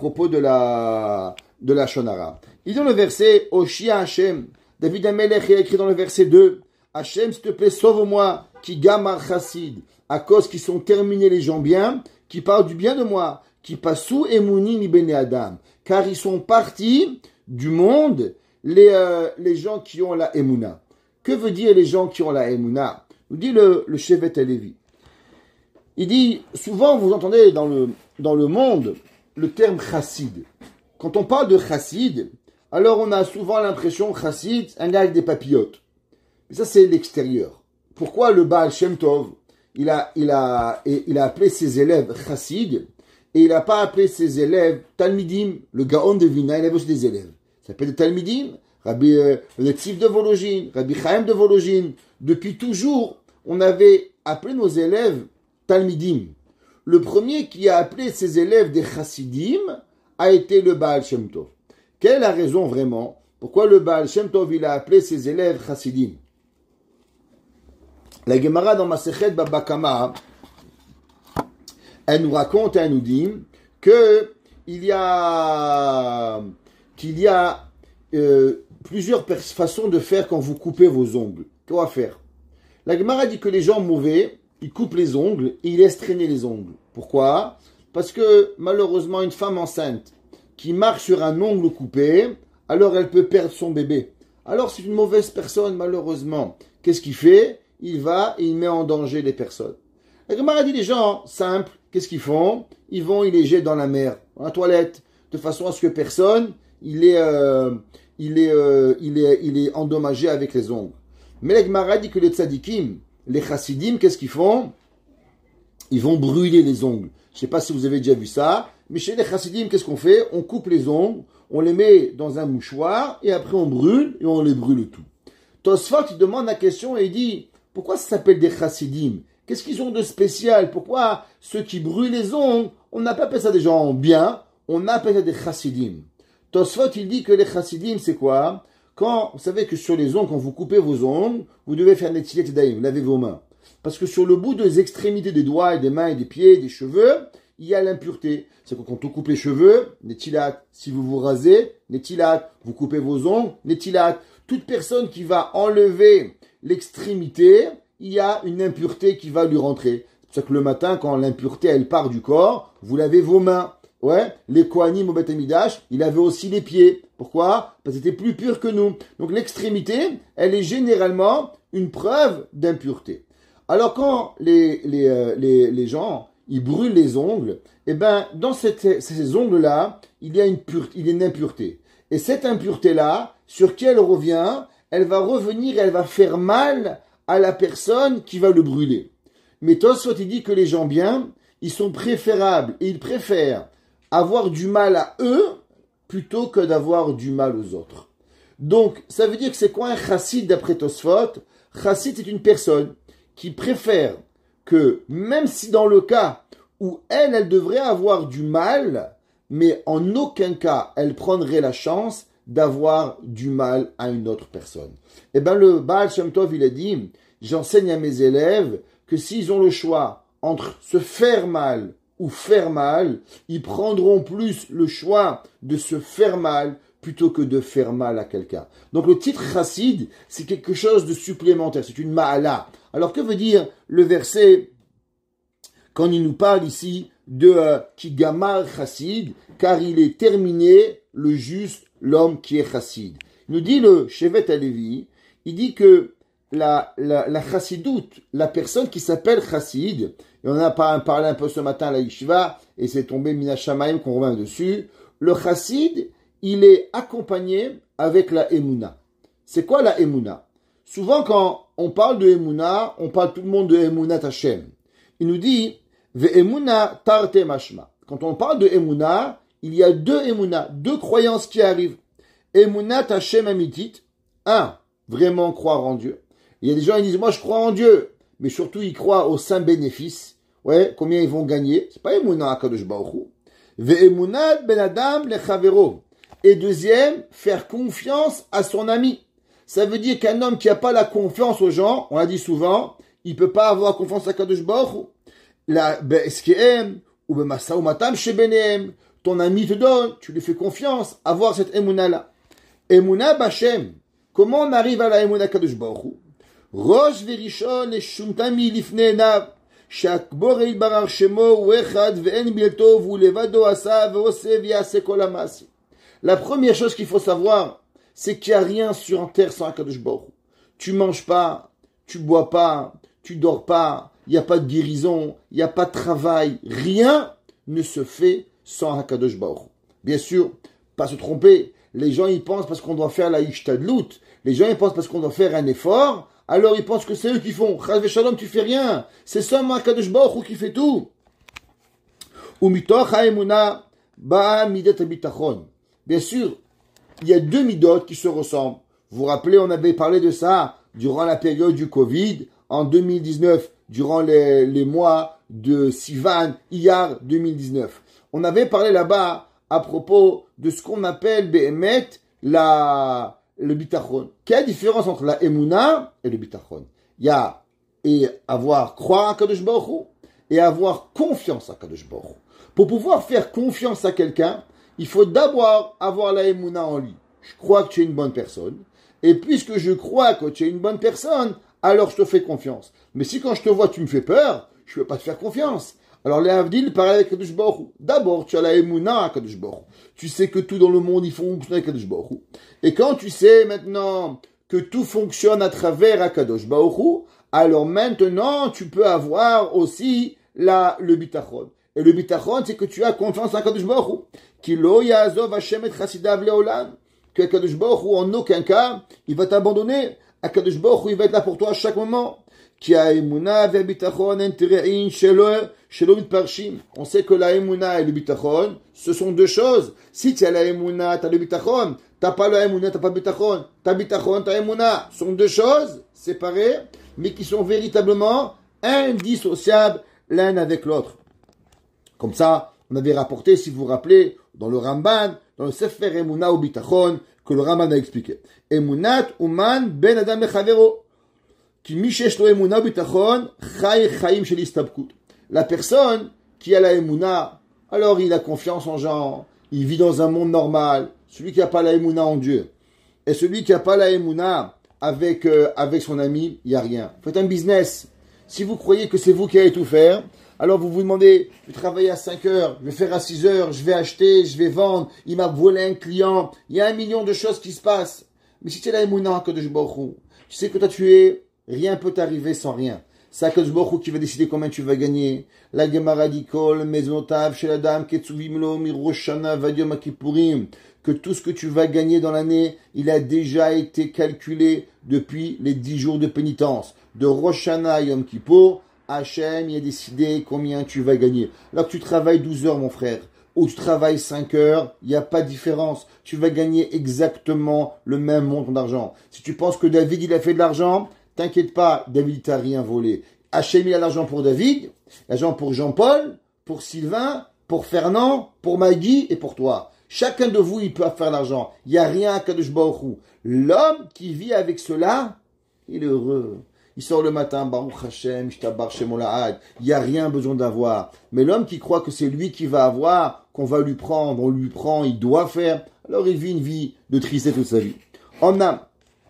Shonara. Il dit dans le verset, Oshia Hashem, David Amelech a écrit dans le verset 2, Hashem, s'il te plaît, sauve-moi, qui gamar chassid, à cause qu'ils sont terminés les gens bien, qui parlent du bien de moi, qui passou emuni mi bene Adam, car ils sont partis du monde, les gens qui ont la Emouna. Que veut dire les gens qui ont la Emouna? Nous dit le Shevet Halevi. Il dit, souvent vous entendez dans le monde le terme chassid. Quand on parle de chassid, alors on a souvent l'impression chassid, un gars avec des papillotes. Mais ça c'est l'extérieur. Pourquoi le Baal Shem Tov, il a appelé ses élèves chassid, et il n'a pas appelé ses élèves Talmidim, le Gaon de Vina, il avait aussi des élèves. Ça s'appelle des Talmidim, Rabbi Letzif de Vologine, Rabbi Chaim de Vologine. Depuis toujours, on avait appelé nos élèves Talmidim. Le premier qui a appelé ses élèves des Chassidim a été le Baal Shem Tov. Quelle est la raison vraiment? Pourquoi le Baal Shem Tov il a appelé ses élèves Chassidim? La Gemara dans Masechet Baba Kama, elle nous raconte et elle nous dit qu'il y a plusieurs façons de faire quand vous coupez vos ongles. Qu'on va faire? La Gemara dit que les gens mauvais, ils coupent les ongles et ils laissent traîner les ongles. Pourquoi? Parce que malheureusement, une femme enceinte qui marche sur un ongle coupé, alors elle peut perdre son bébé. Alors c'est une mauvaise personne, malheureusement. Qu'est-ce qu'il fait? Il va et il met en danger les personnes. La Gemara dit les gens simples, qu'est-ce qu'ils font? Ils vont, ils les jettent dans la mer, dans la toilette, de façon à ce que personne, il est endommagé avec les ongles. Mais la Gemara dit que les tzadikim, les chassidim, qu'est-ce qu'ils font? Ils vont brûler les ongles. Je ne sais pas si vous avez déjà vu ça, mais chez les chassidim, qu'est-ce qu'on fait? On coupe les ongles, on les met dans un mouchoir, et après on brûle, et on les brûle tout. Tosfot, il demande la question et il dit, pourquoi ça s'appelle des chassidim? Qu'est-ce qu'ils ont de spécial? Pourquoi ceux qui brûlent les ongles, on n'a pas appelé ça des gens bien, on appelle ça des chassidim. Tosfot, il dit que les chassidim, c'est quoi? Quand, vous savez que sur les ongles, quand vous coupez vos ongles, vous devez faire netilat yadayim, lavez vos mains. Parce que sur le bout des extrémités des doigts et des mains et des pieds, des cheveux, il y a l'impureté. C'est que quand on coupe les cheveux, netilat. Si vous vous rasez, netilat. Vous coupez vos ongles, netilat. toute personne qui va enlever l'extrémité, il y a une impureté qui va lui rentrer. C'est pour ça que le matin, quand l'impureté, elle part du corps, vous lavez vos mains. Ouais, les Kohanim au Beth Amikdash, il avait aussi les pieds. Pourquoi? Parce que c'était plus pur que nous. Donc l'extrémité, elle est généralement une preuve d'impureté. Alors quand les gens, ils brûlent les ongles, eh ben, dans ces ongles-là, il y a une impureté. Et cette impureté-là, sur qui elle revient, elle va revenir et elle va faire mal à la personne qui va le brûler. Mais Tosfot, il dit que les gens bien, ils sont préférables et ils préfèrent avoir du mal à eux plutôt que d'avoir du mal aux autres. Donc, ça veut dire que c'est quoi un chassid d'après Tosfot? Chassid, c'est une personne qui préfère que, même si dans le cas où elle devrait avoir du mal, mais en aucun cas elle prendrait la chance d'avoir du mal à une autre personne. Eh bien, le Baal Shem Tov, il a dit, j'enseigne à mes élèves que s'ils ont le choix entre se faire mal ou faire mal, ils prendront plus le choix de se faire mal plutôt que de faire mal à quelqu'un. Donc le titre chassid, c'est quelque chose de supplémentaire, c'est une ma'ala. Alors que veut dire le verset quand il nous parle ici de qui gamar chassid, car il est terminé le juste, l'homme qui est chassid. Il nous dit le Shevet HaLevi, il dit que la chassidoute, la personne qui s'appelle chassid, et on en a parlé un peu ce matin à la yeshiva, et c'est tombé Mina Shamayim qu'on revient dessus, le chassid, il est accompagné avec la Emouna. C'est quoi la Emouna? Souvent quand on parle de Emouna, on parle tout le monde de Emouna Hashem. Il nous dit, Ve'emuna tarte mashma. Quand on parle de Emouna, il y a deux Emouna, deux croyances qui arrivent. Emouna Hashem amitit, un, vraiment croire en Dieu. Il y a des gens qui disent, moi je crois en Dieu, mais surtout ils croient aux saints bénéfices. Ouais, combien ils vont gagner? C'est pas Emouna HaKadosh Baruch Hu. Ve'emuna ben adam lechavero. Et deuxième, faire confiance à son ami. Ça veut dire qu'un homme qui n'a pas la confiance aux gens, on l'a dit souvent, il peut pas avoir confiance à Kadosh Baruch Hu. La be'eskehem ou be'masa u'matam shebenehem. Ton ami te donne, tu lui fais confiance, avoir cette emuna là. Emuna b'Hashem. Comment on arrive à la emuna Kadosh Baruch Hu? Rosh verishon eshumtami lifnei enav. שהכבור יתברך שמו הוא אחד ואין בלתו והוא לבדו עשה ועושה ויעשה כל המעשים. La première chose qu'il faut savoir, c'est qu'il n'y a rien sur terre sans HaKadosh Baruch Hu. Tu manges pas, tu bois pas, tu dors pas, il n'y a pas de guérison, il n'y a pas de travail, rien ne se fait sans HaKadosh Baruch Hu. Bien sûr, pas se tromper, les gens ils pensent parce qu'on doit faire la ishtadlut, les gens ils pensent parce qu'on doit faire un effort, alors ils pensent que c'est eux qui font. Chas v'shalom, tu fais rien, c'est seulement HaKadosh Baruch Hu qui fait tout. Umitoch ha'emuna ba'a midat habitachon. Bien sûr, il y a deux midot qui se ressemblent. Vous vous rappelez, on avait parlé de ça durant la période du Covid, en 2019, durant les mois de Sivan, Iyar 2019. On avait parlé là-bas à propos de ce qu'on appelle Behemet le bitachon. Quelle est la différence entre la Emouna et le bitachon? Il y a croire à Kadosh Baruch Hu et avoir confiance à Kadosh Baruch Hu. Pour pouvoir faire confiance à quelqu'un, il faut d'abord avoir la Emouna en lui. Je crois que tu es une bonne personne. Et puisque je crois que tu es une bonne personne, alors je te fais confiance. Mais si quand je te vois, tu me fais peur, je ne peux pas te faire confiance. Alors les Havdil parlent avec Kadosh Baruch Hu. D'abord, tu as la Emouna à Kadosh Baruch Hu. Tu sais que tout dans le monde, il fonctionne avec Kadosh Baruch Hu. Et quand tu sais maintenant que tout fonctionne à travers Akadosh Baruch Hu, alors maintenant, tu peux avoir aussi le bitachon. Et le bitachon, c'est que tu as confiance en Akadosh Baruch Hu. Ki lo ya'azov Hashem et chassidav le'olam. Que Akadosh Baruch Hu, en aucun cas, il va t'abandonner. Akadosh Baruch Hu, il va être là pour toi à chaque moment. Ki ha'emuna ve'bitachon en tere'in shelo mitparshim. On sait que la emuna et le bitachon, ce sont deux choses. Si tu as la emuna, tu as le bitachon. T'as pas la emuna, t'as pas le bitachon. T'as bitachon, t'as emuna. Ce sont deux choses séparées, mais qui sont véritablement indissociables l'un avec l'autre. Comme ça, on avait rapporté, si vous vous rappelez, dans le Ramban, dans le Sefer Emuna ou Bitachon, que le Ramban a expliqué. Emunat uman ben adam lechavero. Ki mishesh lo emuna ou bitachon, chay chayim shel istabkut. La personne qui a la emuna, alors il a confiance en gens, il vit dans un monde normal. Celui qui n'a pas la emuna en Dieu, Et celui qui n'a pas la Emouna avec son ami, il n'y a rien. Faites un business. Si vous croyez que c'est vous qui allez tout faire, alors vous vous demandez, je vais travailler à 5 heures, je vais faire à 6 heures, je vais acheter, je vais vendre, il m'a volé un client, il y a 1 million de choses qui se passent. Mais si tu es la Emouna, Kadosh Baruch Hu, tu sais que toi tu es, rien peut t'arriver sans rien. C'est Kadosh Baruch Hu qui va décider combien tu vas gagner. La Gemara dit Kol mezotav shel adam ketzuvim lo mirosh shana vad yom kippurim, que tout ce que tu vas gagner dans l'année, il a déjà été calculé depuis les 10 jours de pénitence. De Rosh Hashanah à Yom Kippour, Hachem, il a décidé combien tu vas gagner. Là que tu travailles 12 heures, mon frère, ou tu travailles 5 heures, il n'y a pas de différence. Tu vas gagner exactement le même montant d'argent. Si tu penses que David, il a fait de l'argent, t'inquiète pas, David t'a rien volé. Hachem, il a l'argent pour David, l'argent pour Jean-Paul, pour Sylvain, pour Fernand, pour Maggie et pour toi. Chacun de vous, il peut faire l'argent. Il n'y a rien à Kadosh Baruch Hu. L'homme qui vit avec cela, il est heureux. Il sort le matin, Baruch Hashem, Shtabar Shemolahad. Il n'y a rien besoin d'avoir. Mais l'homme qui croit que c'est lui qui va avoir, qu'on va lui prendre, on lui prend, il doit faire, alors il vit une vie de tristesse toute sa vie. Omnam,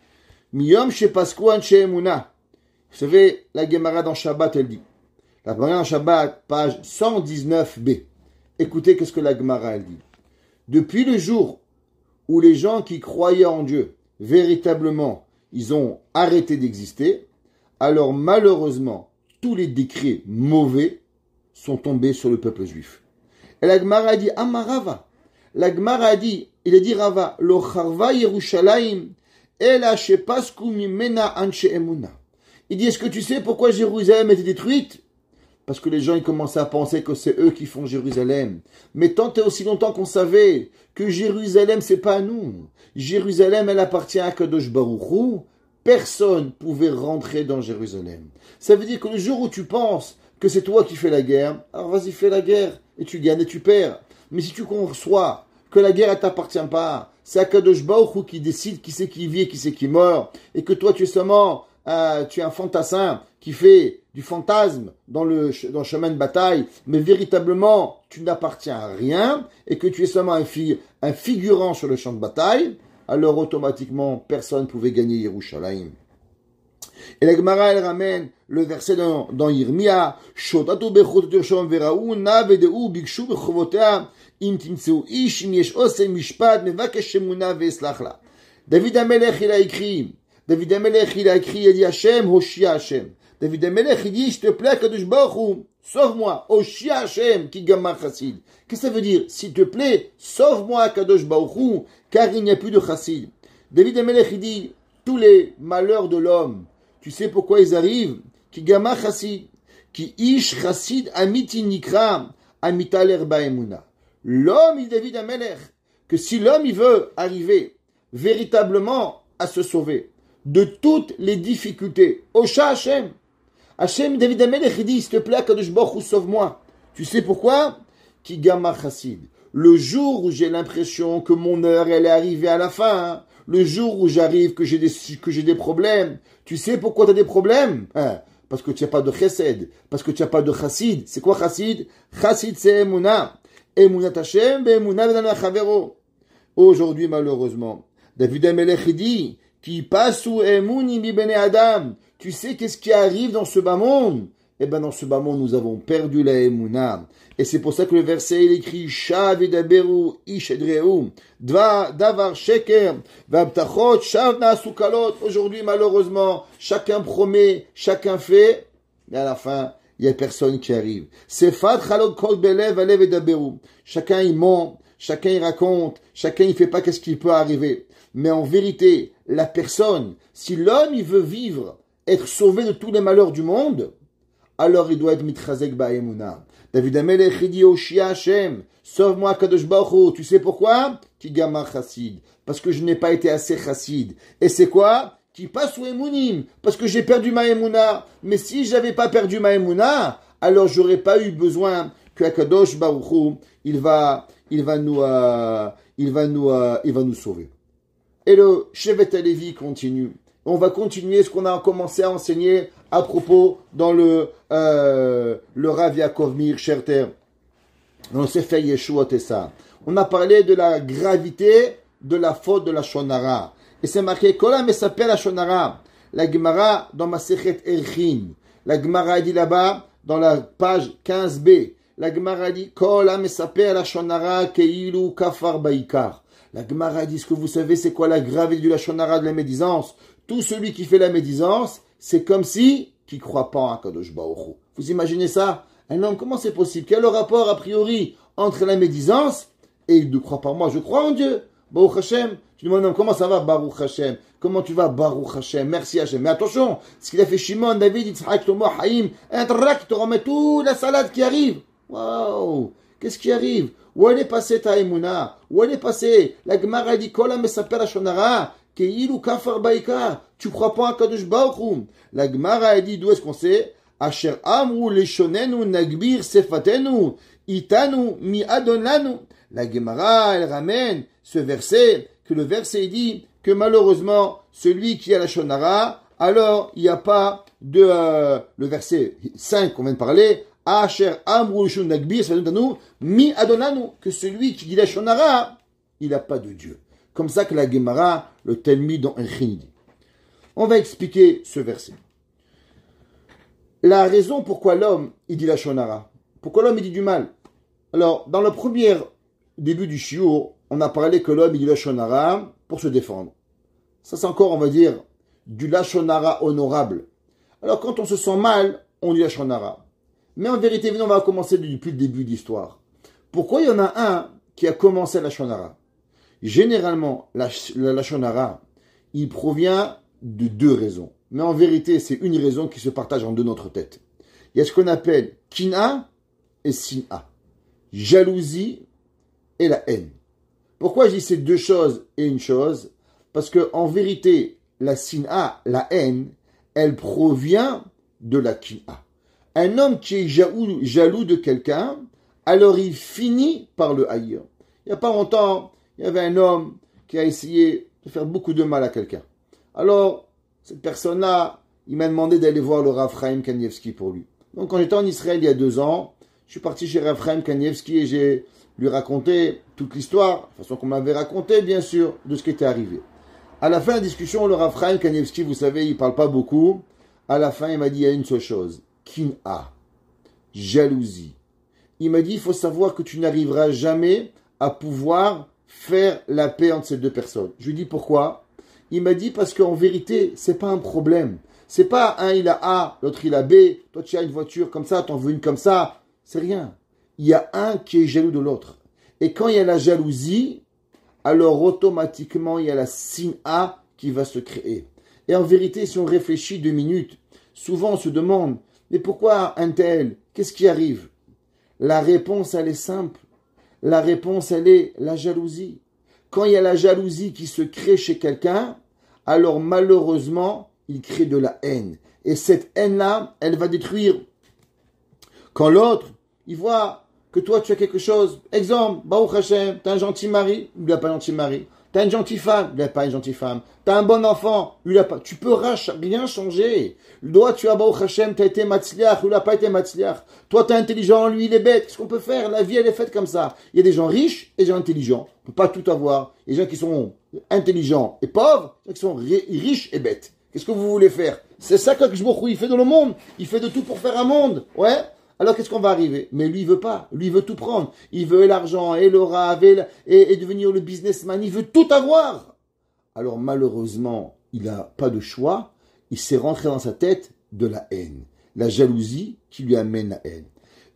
Miyom Shepaskuan Shemuna. Vous savez, la Gemara dans Shabbat, elle dit. La Gemara dans Shabbat, page 119b. Écoutez qu'est-ce que la Gemara, elle dit. Depuis le jour où les gens qui croyaient en Dieu, véritablement, ils ont arrêté d'exister, alors malheureusement, tous les décrets mauvais sont tombés sur le peuple juif. Et la Gemara a dit, Amarava. La Gemara a dit, il a dit Rava, Lo charva Yerushalayim, ela shepasku mimena anshe emuna. Il dit, est-ce que tu sais pourquoi Jérusalem a été détruite? Parce que les gens ils commençaient à penser que c'est eux qui font Jérusalem. Mais tant et aussi longtemps qu'on savait que Jérusalem, c'est pas à nous. Jérusalem, elle appartient à Kadosh Baruch Hu. Personne pouvait rentrer dans Jérusalem. Ça veut dire que le jour où tu penses que c'est toi qui fais la guerre, alors vas-y, fais la guerre. Et tu gagnes et tu perds. Mais si tu conçois que la guerre, elle t'appartient pas, c'est à Kadosh Baruch Hu qui décide qui c'est qui vit et qui c'est qui meurt. Et que toi, tu es seulement, tu es un fantassin qui fait du fantasme dans le chemin de bataille, mais véritablement, tu n'appartiens à rien, et que tu es seulement un figurant sur le champ de bataille, alors automatiquement, personne ne pouvait gagner Yerushalayim. Et la Gemara, elle ramène le verset dans Yirmia, Shotatu bechot tirshom veraou na vedeu bikshu bechovotea im timtseu ish im yesh osem mishpat mevakesh shemuna ve'eslach la. David Amelech, il a écrit, il a dit Hashem, Hoshia Hashem. David Amelech, il dit, je te plaît, Kadosh Baruch Hu, sauve-moi, Hoshia Hashem, ki gamar chassid. Qu'est-ce que ça veut dire? S'il te plaît, sauve-moi, Kadosh Baruch Hu, car il n'y a plus de chassid. David Amelech, il dit, tous les malheurs de l'homme, tu sais pourquoi ils arrivent? Ki gamar chassid, ki ish chassid amiti nikra, amita l'erba emuna. L'homme, il David Amelech, que si l'homme, il veut arriver véritablement à se sauver de toutes les difficultés, Osha Hashem, Hashem, David Amelech, il dit, s'il te plaît, Kadosh Baruch Hu, sauve-moi. Tu sais pourquoi? Ki gamar chassid. Le jour où j'ai l'impression que mon heure, elle est arrivée à la fin, hein, le jour où j'arrive, que j'ai des problèmes, tu sais pourquoi tu as des problèmes? Parce que tu n'as pas de chesed, parce que tu n'as pas de chassid. C'est quoi chassid? Chassid, c'est emuna. Emunat Hashem, be'emuna v'dana chavero. Aujourd'hui, malheureusement, David Amelech, il dit, qui passe ou emuni mi bene Adam. Tu sais qu'est-ce qui arrive dans ce bas monde? Eh ben, dans ce bas monde, nous avons perdu la emuna. Et c'est pour ça que le verset, il écrit, Shav edaberu ish edreu, davar sheker, v'abtachot, shav na'asukalot. Aujourd'hui, malheureusement, chacun promet, chacun fait, mais à la fin, il n'y a personne qui arrive. Sefat chalot kol belev alev edaberu. Chacun, il ment, chacun, il raconte, chacun, il fait pas qu'est-ce qui peut arriver. Mais en vérité, la personne, si l'homme, il veut vivre, être sauvé de tous les malheurs du monde, alors il doit être mitchazek ba'emuna. David Amelech, il dit, Hoshia Hashem, sauve-moi Kadosh Baruch Hu. Tu sais pourquoi? Ki gamar chassid. Parce que je n'ai pas été assez chassid. Et c'est quoi? Qui passe ou emunim. Parce que j'ai perdu ma emuna. Mais si j'avais pas perdu ma emuna, alors j'aurais pas eu besoin que Kadosh Baruch Hu, il va nous sauver. Et le Shevet HaLevi continue. On va continuer ce qu'on a commencé à enseigner à propos dans le Rav Yaakov Meir Sherter, dans le Sefer Yeshuot et ça. On a parlé de la gravité de la faute de la Shon Hara. Et c'est marqué, Kola Mesaper la Shonara. La Gemara dans Masechet Erchin. La Gemara dit là-bas, dans la page 15b. La Gemara dit, Kola Mesaper la Shonara Keilu Kafar Baikar. La Gemara dit, ce que vous savez, c'est quoi la gravité de la Shonara de la médisance? Tout celui qui fait la médisance, c'est comme si, qui croit pas en Akadosh Baruch Hu. Vous imaginez ça? Un homme, comment c'est possible? Quel est le rapport, a priori, entre la médisance et il ne croit pas en moi? Je crois en Dieu. Baruch Hashem. Je dis, mon homme, comment ça va, Baruch Hashem? Comment tu vas, Baruch Hashem? Merci Hashem. Mais attention, ce qu'il a fait Shimon, David, Yitzhak, Tomo, Haïm, un trac, te remet toute la salade qui arrive. Waouh! Qu'est-ce qui arrive? Où elle est passée ta Emouna? Où elle est passée? La Gemara dit, Kola Mesaper la Shonara, Keilu Kafar Baikar. Tu crois pas à Kadosh Baruch Hu? La Gemara dit, d'où est-ce qu'on sait? Asher Amru Leshonenu Nagbir Sefatenu Itanu Mi Adonanu. La Gemara, elle ramène ce verset, que le verset dit que malheureusement, celui qui a la Shonara, alors il n'y a pas de... le verset 5 qu'on vient de parler, Asher Amru Leshonenu Nagbir Sefatenu Mi Adonanu, que celui qui dit la Shonara, il n'a pas de Dieu. Comme ça que la Gemara, le Talmud dans Erchin dit. On va expliquer ce verset. La raison pourquoi l'homme, il dit la Shonara. Pourquoi l'homme, il dit du mal. Alors, dans le premier début du shiur, on a parlé que l'homme, il dit la Shonara pour se défendre. Ça, c'est encore, on va dire, du la Shonara honorable. Alors, quand on se sent mal, on dit la Shonara. Mais en vérité, on va commencer depuis le début de l'histoire. Pourquoi il y en a un qui a commencé la Shonara? Généralement, la Shonara, il provient de deux raisons. Mais en vérité, c'est une raison qui se partage en deux notre tête. Il y a ce qu'on appelle Kina et Sina. Jalousie et la haine. Pourquoi je dis ces deux choses et une chose? Parce que en vérité, la Sina, la haine, elle provient de la Kina. Un homme qui est jaloux de quelqu'un, alors il finit par le haïr. Il n'y a pas longtemps, il y avait un homme qui a essayé de faire beaucoup de mal à quelqu'un. Alors, cette personne-là, il m'a demandé d'aller voir le Rav Chaim Kanievski pour lui. Donc, quand j'étais en Israël il y a 2 ans, je suis parti chez Rav Chaim Kanievski et j'ai lui raconté toute l'histoire, de façon qu'on m'avait raconté, bien sûr, de ce qui était arrivé. À la fin de la discussion, le Rav Chaim Kanievski, vous savez, il parle pas beaucoup. À la fin, il m'a dit, il y a une seule chose. Kin'a. Jalousie. Il m'a dit, il faut savoir que tu n'arriveras jamais à pouvoir faire la paix entre ces deux personnes. Je lui dis pourquoi? Il m'a dit parce qu'en vérité, c'est pas un problème. C'est pas un il a A, l'autre il a B, toi tu as une voiture comme ça, t'en veux une comme ça. C'est rien. Il y a un qui est jaloux de l'autre. Et quand il y a la jalousie, alors automatiquement il y a la sina qui va se créer. Et en vérité, si on réfléchit 2 minutes, souvent on se demande, mais pourquoi un tel? Qu'est-ce qui arrive? La réponse, elle est simple. La réponse, elle est la jalousie. Quand il y a la jalousie qui se crée chez quelqu'un, alors malheureusement, il crée de la haine. Et cette haine-là, elle va détruire. Quand l'autre, il voit que toi, tu as quelque chose. Exemple, Baruch Hashem, tu as un gentil mari, lui n'a pas un gentil mari. Tu as une gentille femme, lui n'a pas une gentille femme. Tu as un bon enfant, lui n'a pas. Tu peux rien changer. Toi, tu as Baruch Hashem, tu as été matzliach, lui n'a pas été matzliach. Toi, tu es intelligent, lui, il est bête. Qu'est-ce qu'on peut faire? La vie, elle est faite comme ça. Il y a des gens riches et des gens intelligents. On ne peut pas tout avoir. Il y a des gens qui sont intelligents et pauvres, des gens qui sont riches et bêtes. Qu'est-ce que vous voulez faire? C'est ça que il fait dans le monde. Il fait de tout pour faire un monde. Ouais. Alors qu'est-ce qu'on va arriver? Mais lui, il veut pas. Lui, il veut tout prendre. Il veut l'argent et le rave et devenir le businessman. Il veut tout avoir. Alors malheureusement, il n'a pas de choix. Il s'est rentré dans sa tête de la haine. La jalousie qui lui amène la haine.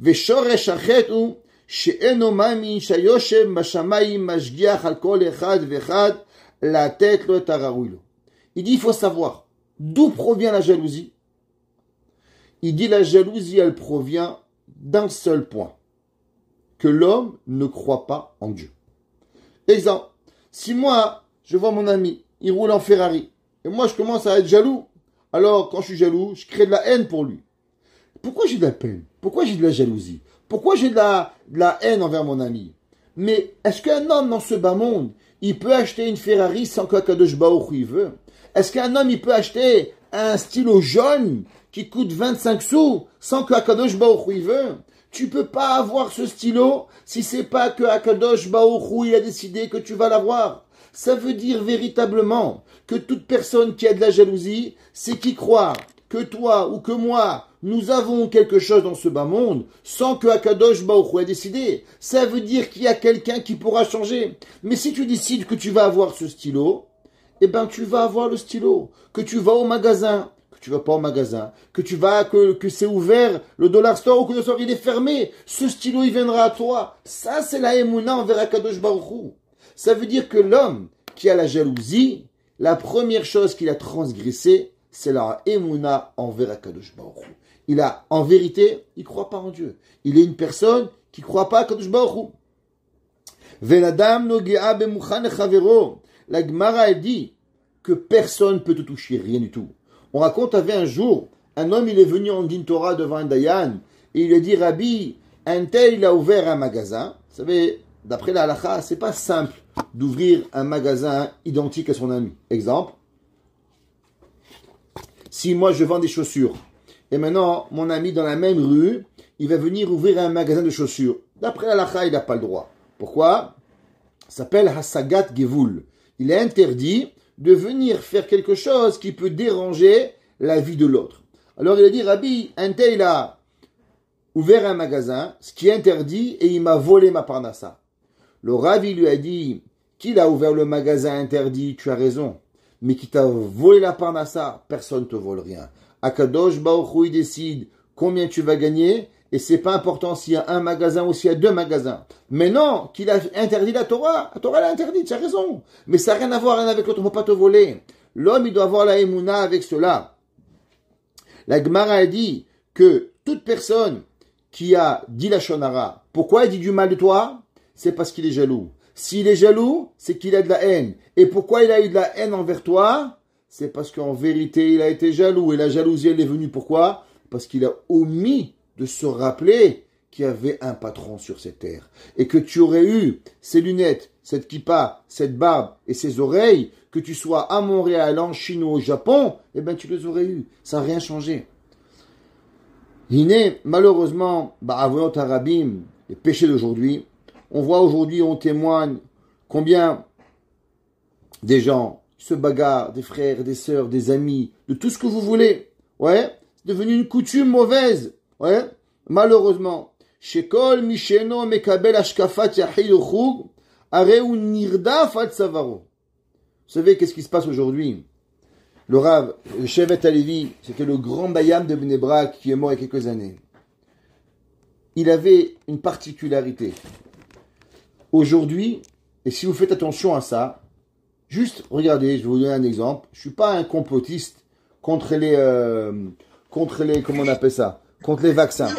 Il dit, il faut savoir d'où provient la jalousie. Il dit la jalousie, elle provient d'un seul point. Que l'homme ne croit pas en Dieu. Exemple, si moi, je vois mon ami, il roule en Ferrari, et moi je commence à être jaloux, alors quand je suis jaloux, je crée de la haine pour lui. Pourquoi j'ai de la peine? Pourquoi j'ai de la jalousie? Pourquoi j'ai de la haine envers mon ami? Mais est-ce qu'un homme dans ce bas monde, il peut acheter une Ferrari sans qu'Akadosh Baruch Hu il veut? Est-ce qu'un homme, il peut acheter un stylo jaune qui coûte 25 sous sans que Akadosh Baruch Hu il veut? Tu peux pas avoir ce stylo si c'est pas que Akadosh Baruch Hu il a décidé que tu vas l'avoir. Ça veut dire véritablement que toute personne qui a de la jalousie, c'est qui croit que toi ou que moi, nous avons quelque chose dans ce bas monde sans que Akadosh Baruch Hu ait décidé. Ça veut dire qu'il y a quelqu'un qui pourra changer. Mais si tu décides que tu vas avoir ce stylo, eh ben tu vas avoir le stylo. Que tu vas au magasin, que tu vas pas au magasin, que c'est ouvert, le dollar store ou que le store il est fermé, ce stylo il viendra à toi. Ça c'est la émouna envers Akadosh Baruch Hu. Ça veut dire que l'homme qui a la jalousie, la première chose qu'il a transgressée, c'est la émouna envers Akadosh Baruch Hu. Il a, en vérité, il croit pas en Dieu. Il est une personne qui croit pas à Akadosh Baruch Hu. Veladam nogea bemuchan chavero. La Gemara dit que personne peut te toucher, rien du tout. On raconte, avait un jour, un homme, il est venu en din Torah devant un Dayan, et il lui a dit, Rabbi, un tel, il a ouvert un magasin. Vous savez, d'après la halakha, c'est pas simple d'ouvrir un magasin identique à son ami. Exemple, si moi je vends des chaussures, et maintenant mon ami dans la même rue, il va venir ouvrir un magasin de chaussures. D'après la halakha, il n'a pas le droit. Pourquoi? Ça s'appelle Hasagat Gevul. Il est interdit de venir faire quelque chose qui peut déranger la vie de l'autre. Alors il a dit, Rabbi, un tel il a ouvert un magasin, ce qui est interdit, et il m'a volé ma parnassa. Le Ravi lui a dit, qu'il a ouvert le magasin interdit, tu as raison, mais qui t'a volé la parnassa, personne ne te vole rien. Akadosh Baruch Hu, il décide combien tu vas gagner, et c'est pas important s'il y a un magasin ou s'il y a deux magasins. Mais non, qu'il a interdit la Torah l'a interdit, tu as raison. Mais ça n'a rien à voir l'un avec l'autre, on ne peut pas te voler. L'homme, il doit avoir la émouna avec cela. La Gemara a dit que toute personne qui a dit la shonara, pourquoi il dit du mal de toi? C'est parce qu'il est jaloux. S'il est jaloux, c'est qu'il a de la haine. Et pourquoi il a eu de la haine envers toi? C'est parce qu'en vérité, il a été jaloux. Et la jalousie, elle est venue pourquoi? Parce qu'il a omis de se rappeler qu'il y avait un patron sur cette terre. Et que tu aurais eu ces lunettes, cette kippa, cette barbe et ces oreilles, que tu sois à Montréal, en Chine ou au Japon, eh ben tu les aurais eu. Ça n'a rien changé. Hiné, malheureusement, avonot harabim, les péchés d'aujourd'hui, on voit aujourd'hui, on témoigne combien des gens se bagarrent, des frères, des sœurs, des amis, de tout ce que vous voulez. Ouais, c'est devenu une coutume mauvaise. Ouais, malheureusement. Shekol misheno mekabel ashkafat yahid uchug, areu nirdaf al savaro. Vous savez qu'est-ce qui se passe aujourd'hui? Le Rav, le Shevet Halevi, c'était le grand Bayam de Bnei Brak qui est mort il y a quelques années. Il avait une particularité. Aujourd'hui, et si vous faites attention à ça, juste regardez, je vais vous donner un exemple. Je suis pas un complotiste contre les, comment on appelle ça, contre les vaccins.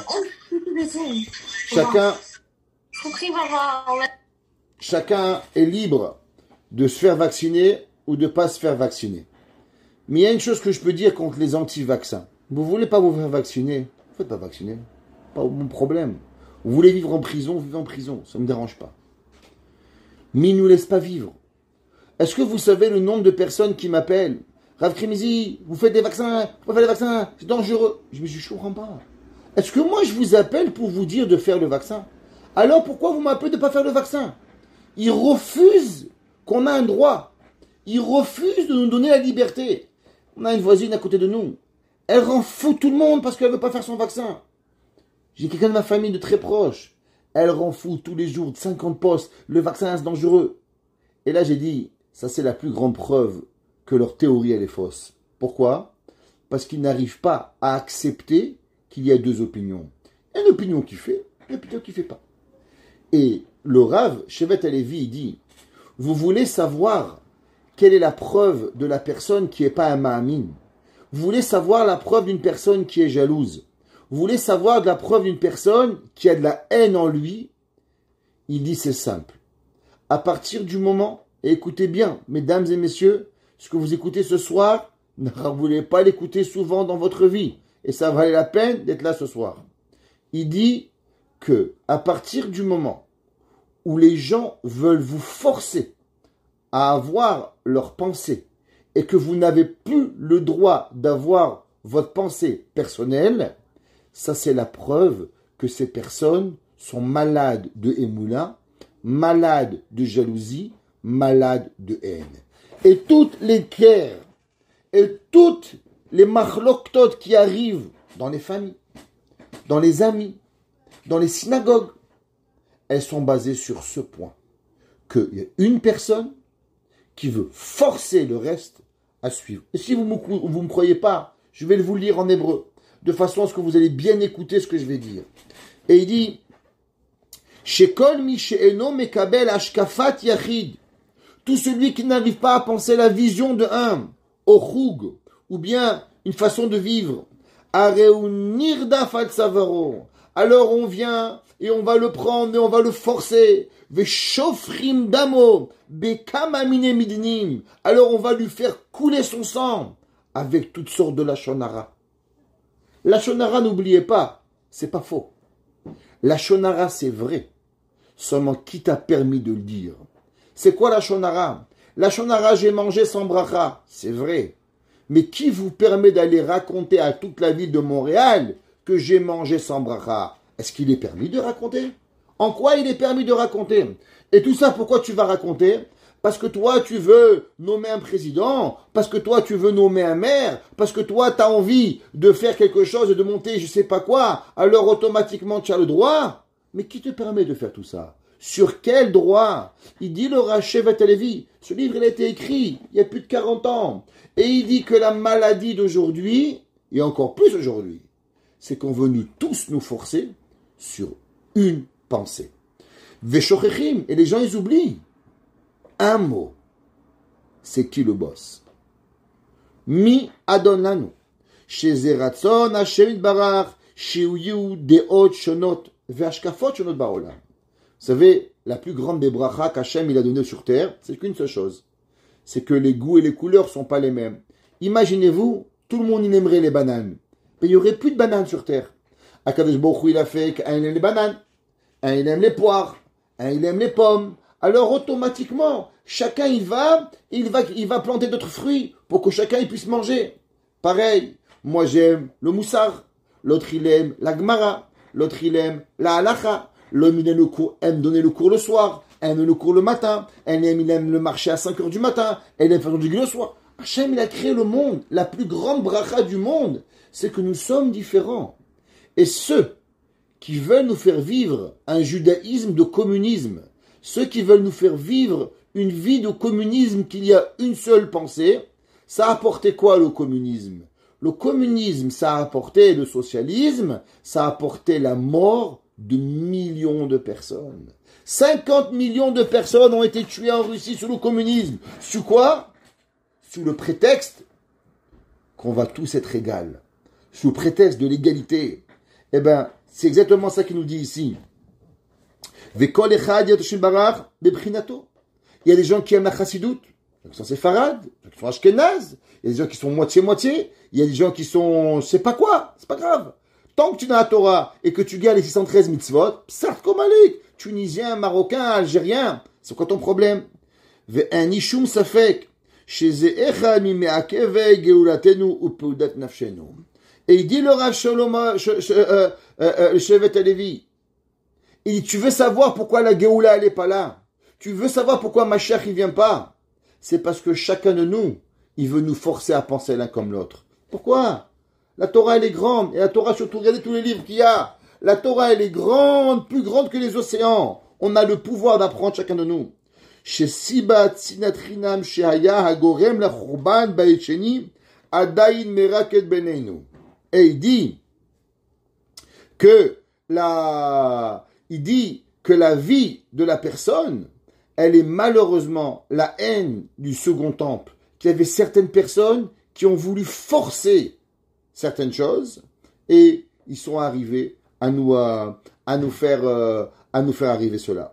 Chacun est libre de se faire vacciner ou de pas se faire vacciner. Mais il y a une chose que je peux dire contre les anti-vaccins. Vous voulez pas vous faire vacciner? Vous faites pas vacciner. Pas mon problème. Vous voulez vivre en prison? Vous vivez en prison. Ça me dérange pas. Mais ils ne nous laissent pas vivre. Est-ce que vous savez le nombre de personnes qui m'appellent? Rav Krimizi, vous faites des vaccins, vous faites des vaccins, c'est dangereux. Je me dis, je comprends pas. Est-ce que moi je vous appelle pour vous dire de faire le vaccin? Alors pourquoi vous m'appelez de ne pas faire le vaccin? Ils refusent qu'on a un droit. Ils refusent de nous donner la liberté. On a une voisine à côté de nous. Elle rend fou tout le monde parce qu'elle ne veut pas faire son vaccin. J'ai quelqu'un de ma famille de très proche. Elle rend fou tous les jours, de 50 postes. Le vaccin, c'est dangereux. Et là, j'ai dit, ça c'est la plus grande preuve que leur théorie, elle est fausse. Pourquoi? Parce qu'ils n'arrivent pas à accepter qu'il y a deux opinions. Il y a une opinion qui fait, une opinion qui ne fait pas. Et le Rav, Shevet Halevi, il dit, vous voulez savoir quelle est la preuve de la personne qui n'est pas un Ma'amin? Vous voulez savoir la preuve d'une personne qui est jalouse? Vous voulez savoir de la preuve d'une personne qui a de la haine en lui? Il dit c'est simple. À partir du moment, et écoutez bien, mesdames et messieurs, ce que vous écoutez ce soir, ne voulez pas l'écouter souvent dans votre vie. Et ça valait la peine d'être là ce soir. Il dit que à partir du moment où les gens veulent vous forcer à avoir leur pensée et que vous n'avez plus le droit d'avoir votre pensée personnelle, ça c'est la preuve que ces personnes sont malades de émoula, malades de jalousie, malade de haine. Et toutes les guerres, et toutes les machloktot qui arrivent dans les familles, dans les amis, dans les synagogues, elles sont basées sur ce point, qu'il y a une personne qui veut forcer le reste à suivre. Et si vous me croyez pas, je vais vous le lire en hébreu, de façon à ce que vous allez bien écouter ce que je vais dire. Et il dit, Shekol mi she'eno mekabel ashkafat yachid, tout celui qui n'arrive pas à penser la vision de un, au choug, ou bien une façon de vivre, areu nirdaf al savaro, alors on vient et on va le prendre et on va le forcer, veshofrim damo, bekama mine midnim, alors on va lui faire couler son sang, avec toutes sortes de lashon hara. Lashon hara, n'oubliez pas, c'est pas faux. Lashon hara, c'est vrai. Seulement, qui t'a permis de le dire? C'est quoi lashon hara? Lashon hara, j'ai mangé sans bracha. C'est vrai. Mais qui vous permet d'aller raconter à toute la ville de Montréal que j'ai mangé sans bracha? Est-ce qu'il est permis de raconter? En quoi il est permis de raconter? Et tout ça, pourquoi tu vas raconter? Parce que toi, tu veux nommer un président, parce que toi, tu veux nommer un maire, parce que toi, tu as envie de faire quelque chose et de monter je sais pas quoi, alors automatiquement, tu as le droit. Mais qui te permet de faire tout ça? Sur quel droit? Il dit le Rachevet Alevi. Ce livre, il a été écrit il y a plus de 40 ans. Et il dit que la maladie d'aujourd'hui, et encore plus aujourd'hui, c'est qu'on veut nous tous nous forcer sur une pensée. Veshochechim, et les gens, ils oublient. Un mot. C'est qui le boss? Mi adonanu. Chez Zeratzon Hashem Itbarach, shiuyu deot shonot, ve'ashkafot shonot ba'olam. Vous savez, la plus grande des brachas qu'Hachem il a donné sur terre, c'est qu'une seule chose. C'est que les goûts et les couleurs sont pas les mêmes. Imaginez-vous, tout le monde il aimerait les bananes. Mais il n'y aurait plus de bananes sur terre. Akadosh Baruch Hu, il a fait qu'un il aime les bananes, un il aime les poires, un il aime les pommes. Alors automatiquement, chacun il va planter d'autres fruits pour que chacun il puisse manger. Pareil, moi j'aime le moussar, l'autre il aime la gemara, l'autre il aime la halacha, l'homme il aime donner le cours le soir, un aime le cours le matin, un il aime le marché à 5h du matin, un aime faire du le soir. Hachem il a créé le monde, la plus grande bracha du monde, c'est que nous sommes différents. Et ceux qui veulent nous faire vivre un judaïsme de communisme, ceux qui veulent nous faire vivre une vie de communisme qu'il y a une seule pensée, ça a apporté quoi le communisme? Le communisme, ça a apporté le socialisme, ça a apporté la mort de millions de personnes. 50 millions de personnes ont été tuées en Russie sous le communisme. Sous quoi? Sous le prétexte qu'on va tous être égaux. Sous le prétexte de l'égalité. Eh bien, c'est exactement ça qu'il nous dit ici. Il y a des gens qui aiment la chassidoute, qui sont séfarades, qui sont ashkénazes, il y a des gens qui sont moitié-moitié, il y a des gens qui sont je sais pas quoi, c'est pas grave. Tant que tu es dans la Torah et que tu gardes les 613 mitzvot, certes comme Malik, Tunisien, Marocain, Algérien, c'est quoi ton problème? Un ishum safek, chez Ze'echa mi me'akeve geulatenu upeudat nafshenu. Et il dit le Rav Shalom, le Shevet Alevi, il dit, tu veux savoir pourquoi la Géoula elle est pas là? Tu veux savoir pourquoi Mashiach il vient pas? C'est parce que chacun de nous, il veut nous forcer à penser l'un comme l'autre. Pourquoi? La Torah elle est grande, et la Torah surtout, regardez tous les livres qu'il y a. La Torah elle est grande, plus grande que les océans. On a le pouvoir d'apprendre chacun de nous. Chez Sibat Sinatrinam Shehaya Hagorem la Churban Baïcheni Adain Meraket Beneinu. Et il dit que la vie de la personne, elle est malheureusement la haine du second temple. Qu'il y avait certaines personnes qui ont voulu forcer certaines choses et ils sont arrivés à nous faire arriver cela.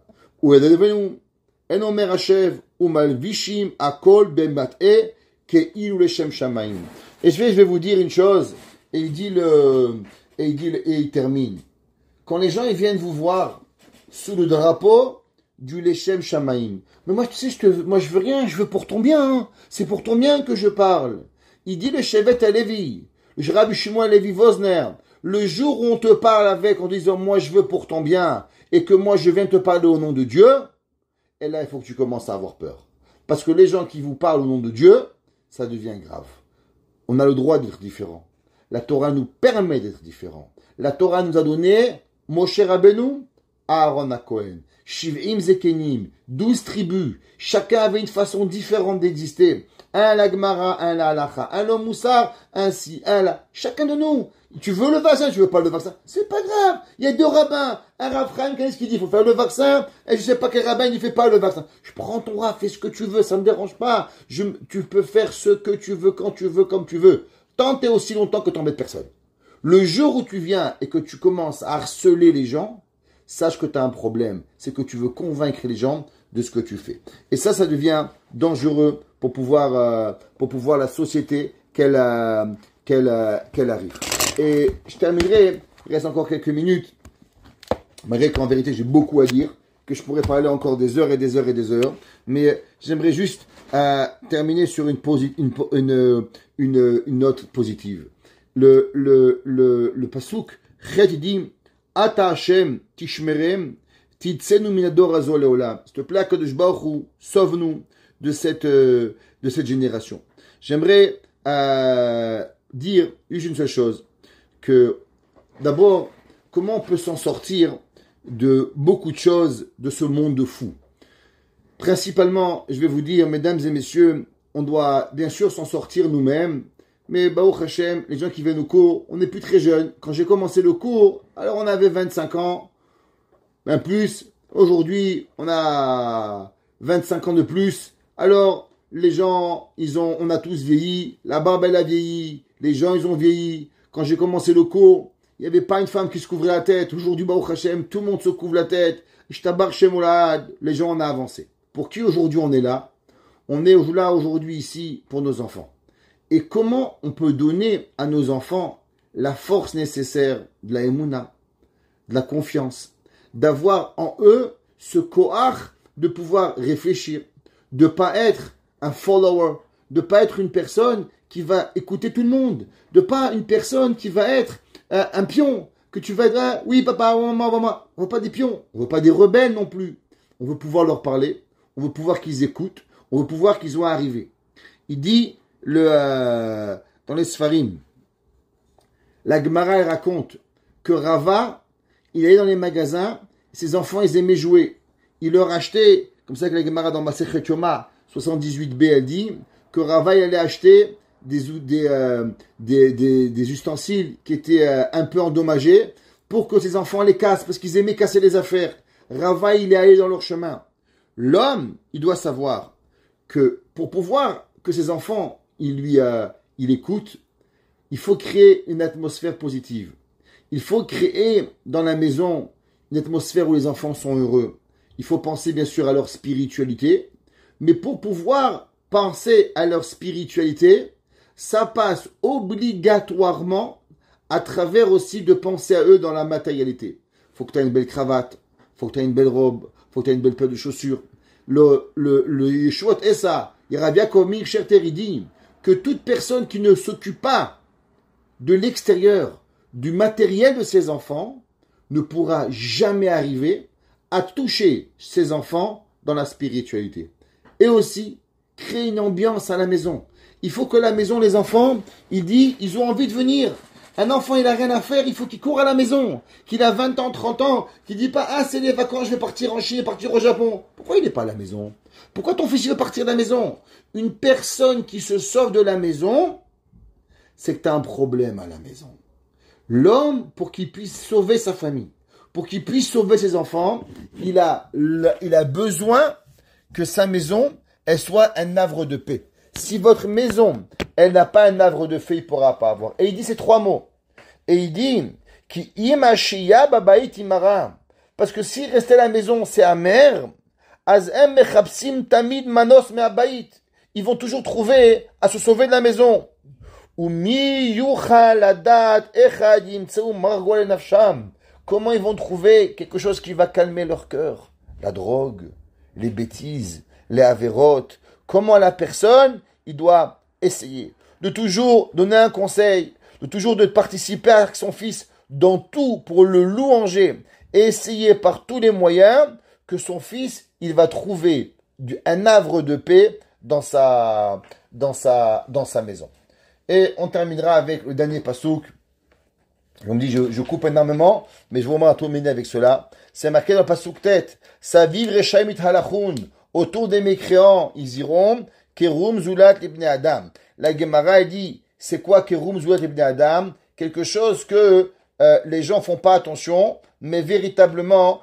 Et je vais vous dire une chose, et il termine. Quand les gens ils viennent vous voir sous le drapeau du Leshem Shamaim, mais moi tu sais, moi je veux rien, je veux pour ton bien, hein. C'est pour ton bien que je parle. Il dit le Shevet Alevi, le Rabbi Shimon Levi Vosner, le jour où on te parle avec en disant moi je veux pour ton bien et que moi je viens te parler au nom de Dieu, et là, il faut que tu commences à avoir peur. Parce que les gens qui vous parlent au nom de Dieu, ça devient grave. On a le droit d'être différent. La Torah nous permet d'être différents. La Torah nous a donné Moshe Rabbeinu, Aaron à Cohen, Shiv'im Zekenim, 12 tribus. Chacun avait une façon différente d'exister. Un la Gemara, un la Halacha, un le Moussar, un si, un la. Chacun de nous. Tu veux le vaccin, tu veux pas le vaccin. C'est pas grave. Il y a deux rabbins. Un Rav Chaim, qu'est-ce qu'il dit? Il faut faire le vaccin. Et je sais pas quel rabbin, il fait pas le vaccin. Je prends ton Rav, fais ce que tu veux, ça me dérange pas. Tu peux faire ce que tu veux, quand tu veux, comme tu veux. Tant et aussi longtemps que t'embêtes personne. Le jour où tu viens et que tu commences à harceler les gens, sache que tu as un problème. C'est que tu veux convaincre les gens de ce que tu fais. Et ça devient dangereux pour pouvoir la société qu'elle arrive. Et je terminerai, il reste encore quelques minutes, malgré qu'en vérité j'ai beaucoup à dire, que je pourrais parler encore des heures et des heures et des heures, mais j'aimerais juste terminer sur une note positive. Le pasuk, Chet dit, Ata Hashem tishmerem titzenu minador azo leolam. S'il te plaît, Kadosh Baruch Hu, sauve-nous de cette génération. J'aimerais dire juste une seule chose, que d'abord, comment on peut s'en sortir de beaucoup de choses de ce monde de fou. Principalement, je vais vous dire, mesdames et messieurs, on doit bien sûr s'en sortir nous-mêmes, mais Baruch Hashem, les gens qui viennent au cours, on n'est plus très jeunes. Quand j'ai commencé le cours, alors on avait 25 ans, même plus. Aujourd'hui, on a 25 ans de plus. Alors, les gens, on a tous vieilli. La barbe, elle a vieilli. Les gens, ils ont vieilli. Quand j'ai commencé le cours, il n'y avait pas une femme qui se couvrait la tête. Aujourd'hui, Baruch Hashem, tout le monde se couvre la tête. Ishtabar Shemolad. Les gens, on a avancé. Pour qui aujourd'hui on est là? On est là aujourd'hui ici pour nos enfants. Et comment on peut donner à nos enfants la force nécessaire de la émouna, de la confiance, d'avoir en eux ce koach de pouvoir réfléchir, de pas être un follower, de pas être une personne qui va écouter tout le monde, de pas une personne qui va être un pion, que tu vas dire, oui papa, maman, on veut pas des pions, on veut pas des rebelles non plus. On veut pouvoir leur parler, on veut pouvoir qu'ils écoutent, on veut pouvoir qu'ils soient arrivés. Il dit, dans les Sfarim, la Gemara elle raconte que Rava, il allait dans les magasins, ses enfants ils aimaient jouer. Il leur achetait, comme ça que la Gemara dans Masechet Yoma 78b elle dit, que Rava il allait acheter des ustensiles qui étaient un peu endommagés pour que ses enfants les cassent, parce qu'ils aimaient casser les affaires. Rava il est allé dans leur chemin. L'homme, il doit savoir que pour pouvoir que ses enfants il écoute, il faut créer une atmosphère positive. Il faut créer dans la maison une atmosphère où les enfants sont heureux. Il faut penser bien sûr à leur spiritualité, mais pour pouvoir penser à leur spiritualité, ça passe obligatoirement à travers aussi de penser à eux dans la matérialité. Il faut que tu aies une belle cravate, il faut que tu aies une belle robe, il faut que tu aies une belle paire de chaussures. Le Yeshuot Essa, Yeravia Komir Sherteridim, que toute personne qui ne s'occupe pas de l'extérieur, du matériel de ses enfants, ne pourra jamais arriver à toucher ses enfants dans la spiritualité. Et aussi, créer une ambiance à la maison. Il faut que la maison, les enfants, ils ont envie de venir. Un enfant, il n'a rien à faire, il faut qu'il court à la maison. Qu'il a 20 ans, 30 ans, qu'il ne dit pas, c'est les vacances, je vais partir en Chine, partir au Japon. Pourquoi il n'est pas à la maison? Pourquoi ton fils veut partir de la maison? Une personne qui se sauve de la maison, c'est que tu as un problème à la maison. L'homme, pour qu'il puisse sauver sa famille, pour qu'il puisse sauver ses enfants, il a besoin que sa maison, elle soit un havre de paix. Si votre maison, elle n'a pas un havre de paix, il ne pourra pas avoir. Et il dit ces trois mots. Et il dit, ki imashia babaït imara. Parce que s'il restait à la maison, c'est amer. Azem mechapsim tamid manos me'abayit. Ils vont toujours trouver à se sauver de la maison. Umi yuchal adat echad yimtseu margol nafsham. Comment ils vont trouver quelque chose qui va calmer leur cœur? La drogue, les bêtises, les avérotes. Comment la personne, il doit essayer de toujours donner un conseil, de toujours de participer avec son fils dans tout pour le louanger et essayer par tous les moyens que son fils, il va trouver un havre de paix dans sa maison. Et on terminera avec le dernier pasouk. On me dit, je coupe énormément, mais je vous remercie à terminer avec cela. C'est marqué dans le pasouk tête. Sa vivre Rechaim halachun. Autour des mécréants, ils iront. Kerum zulat ibn Adam. La Gemara dit, c'est quoi Kerum zulat ibn Adam? Quelque chose que les gens font pas attention, mais véritablement,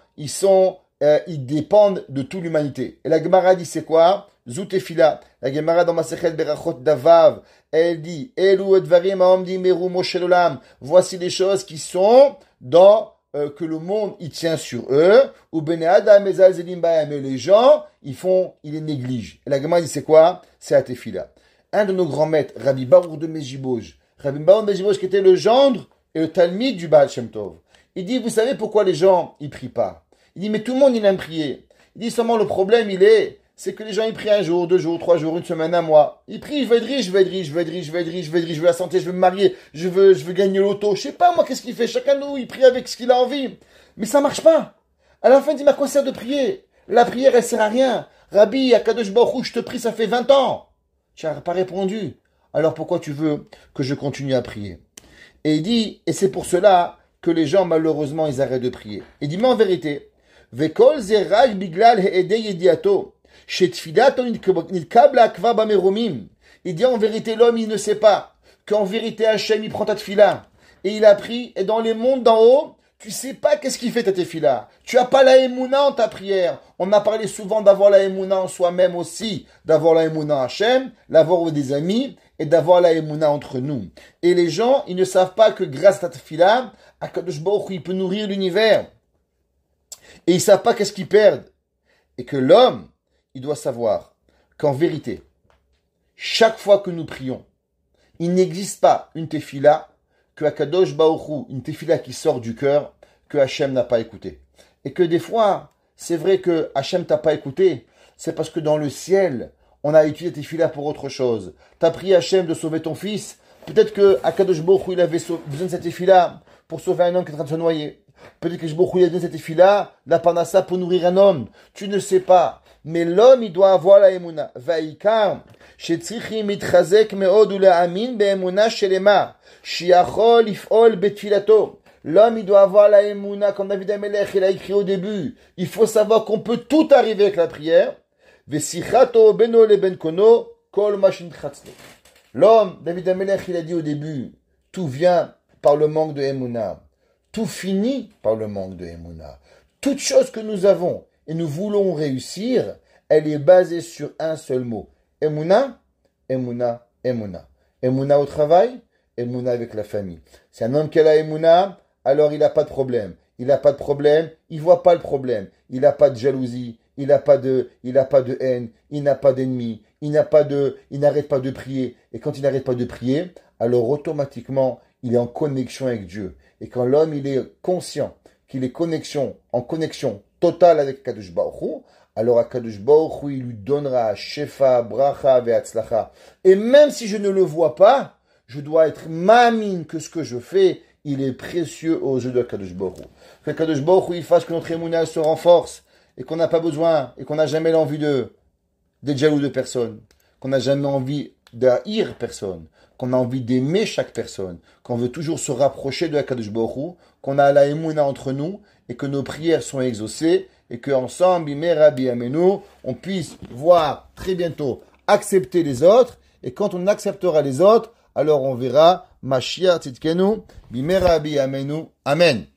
ils dépendent de toute l'humanité. Et la Gemara dit, c'est quoi? Zoutefila. La Gemara dans Masechet Berachot Davav, elle dit, Elu edvarim haomdim meru Moshe l'olam. Voici les choses qui sont dans que le monde il tient sur eux. Ou bene adam ezal zelim baem. Mais les gens, ils les négligent. Et la Gemara dit, c'est quoi? C'est la Tefila. Un de nos grands maîtres, Rabbi Baruch de Mezhiboj, qui était le gendre et le talmid du Baal Shem Tov. Il dit, vous savez pourquoi les gens, ils prient pas? Il dit, mais tout le monde, il aime prier. Il dit, seulement le problème, c'est que les gens, ils prient un jour, 2 jours, 3 jours, une semaine, un mois. Ils prient, je veux être riche, je veux être riche, je veux être riche, je veux être riche, je veux être riche, je veux la santé, je veux me marier, je veux gagner l'auto. Je sais pas, moi, qu'est-ce qu'il fait? Chacun de nous, il prie avec ce qu'il a envie. Mais ça marche pas. À la fin, il dit, mais à quoi sert de prier? La prière, elle sert à rien. Rabbi, Akadosh Baruch Hu, je te prie, ça fait 20 ans. Tu n'as pas répondu. Alors pourquoi tu veux que je continue à prier? Et il dit, et c'est pour cela que les gens, malheureusement, ils arrêtent de prier. Il dit, mais en vérité, Vekol zeraj biglal he'ede yediato, shetfilato nilkab la'akva bameromim. Il dit, en vérité, l'homme, il ne sait pas qu'en vérité, Hachem, il prend ta tefila. Et il a pris, et dans les mondes d'en haut, tu sais pas qu'est-ce qu'il fait ta tefila. Tu as pas la émouna en ta prière. On a parlé souvent d'avoir la émouna en soi-même aussi, d'avoir la émouna en Hachem, d'avoir des amis, et d'avoir la émouna entre nous. Et les gens, ils ne savent pas que grâce à ta tefila, Akadosh Baruch Hu, il peut nourrir l'univers. Et ils savent pas qu'est-ce qu'ils perdent. Et que l'homme, il doit savoir qu'en vérité, chaque fois que nous prions, il n'existe pas une tefila que Akadosh Baruch Hu, une tefila qui sort du cœur, que Hachem n'a pas écouté. Et que des fois, c'est vrai que Hachem t'a pas écouté, c'est parce que dans le ciel, on a utilisé tefila pour autre chose. T'as prié Hachem de sauver ton fils, peut-être que Akadosh Baruch Hu, il avait besoin de cette tefila pour sauver un homme qui est en train de se noyer. Peut-être que Baruch Hu, il a donné cette tefila, la parnassa pour nourrir un homme. Tu ne sais pas. Mais l'homme, il doit avoir la emuna. Vaikar, shetzrichim mitchazek meod ula'amin be'emuna shelema, shiachol if'ol betfilato. L'homme, il doit avoir la emuna, comme David Amelech, il a écrit au début. Il faut savoir qu'on peut tout arriver avec la prière. Vesichato beno le ben kono, kol mashin chatzlo. L'homme, David Amelech, il a dit au début, tout vient par le manque de emuna. Tout finit par le manque de emuna. Toute chose que nous avons et nous voulons réussir, elle est basée sur un seul mot. Emuna, emuna, emuna. Emuna au travail, emuna avec la famille. C'est un homme qui a la emuna, alors il n'a pas de problème. Il n'a pas de problème, il voit pas le problème. Il n'a pas de jalousie, il n'a pas de haine, il n'a pas d'ennemis, il n'arrête pas de prier. Et quand il n'arrête pas de prier, alors automatiquement, il est en connexion avec Dieu. Et quand l'homme, il est conscient qu'il est en connexion totale avec Kadosh Baruch Hu, alors à Kadosh Baruch Hu, il lui donnera Shefa, Bracha, Ve'atzlacha. Et même si je ne le vois pas, je dois être mamine que ce que je fais, il est précieux aux yeux de Kadosh Baruch Hu. Que Kadosh Baruch Hu, il fasse que notre émouna se renforce, et qu'on n'a pas besoin, et qu'on n'a jamais l'envie d'être jaloux de personne, qu'on n'a jamais envie d'haïr personne, qu'on a envie d'aimer chaque personne, qu'on veut toujours se rapprocher de Kadosh Baruch Hu, qu'on a la émouna entre nous, et que nos prières sont exaucées, et qu'ensemble, on puisse voir très bientôt accepter les autres, et quand on acceptera les autres, alors on verra Mashiach Tzidkenu, Bimera Bi Amenu. Amen.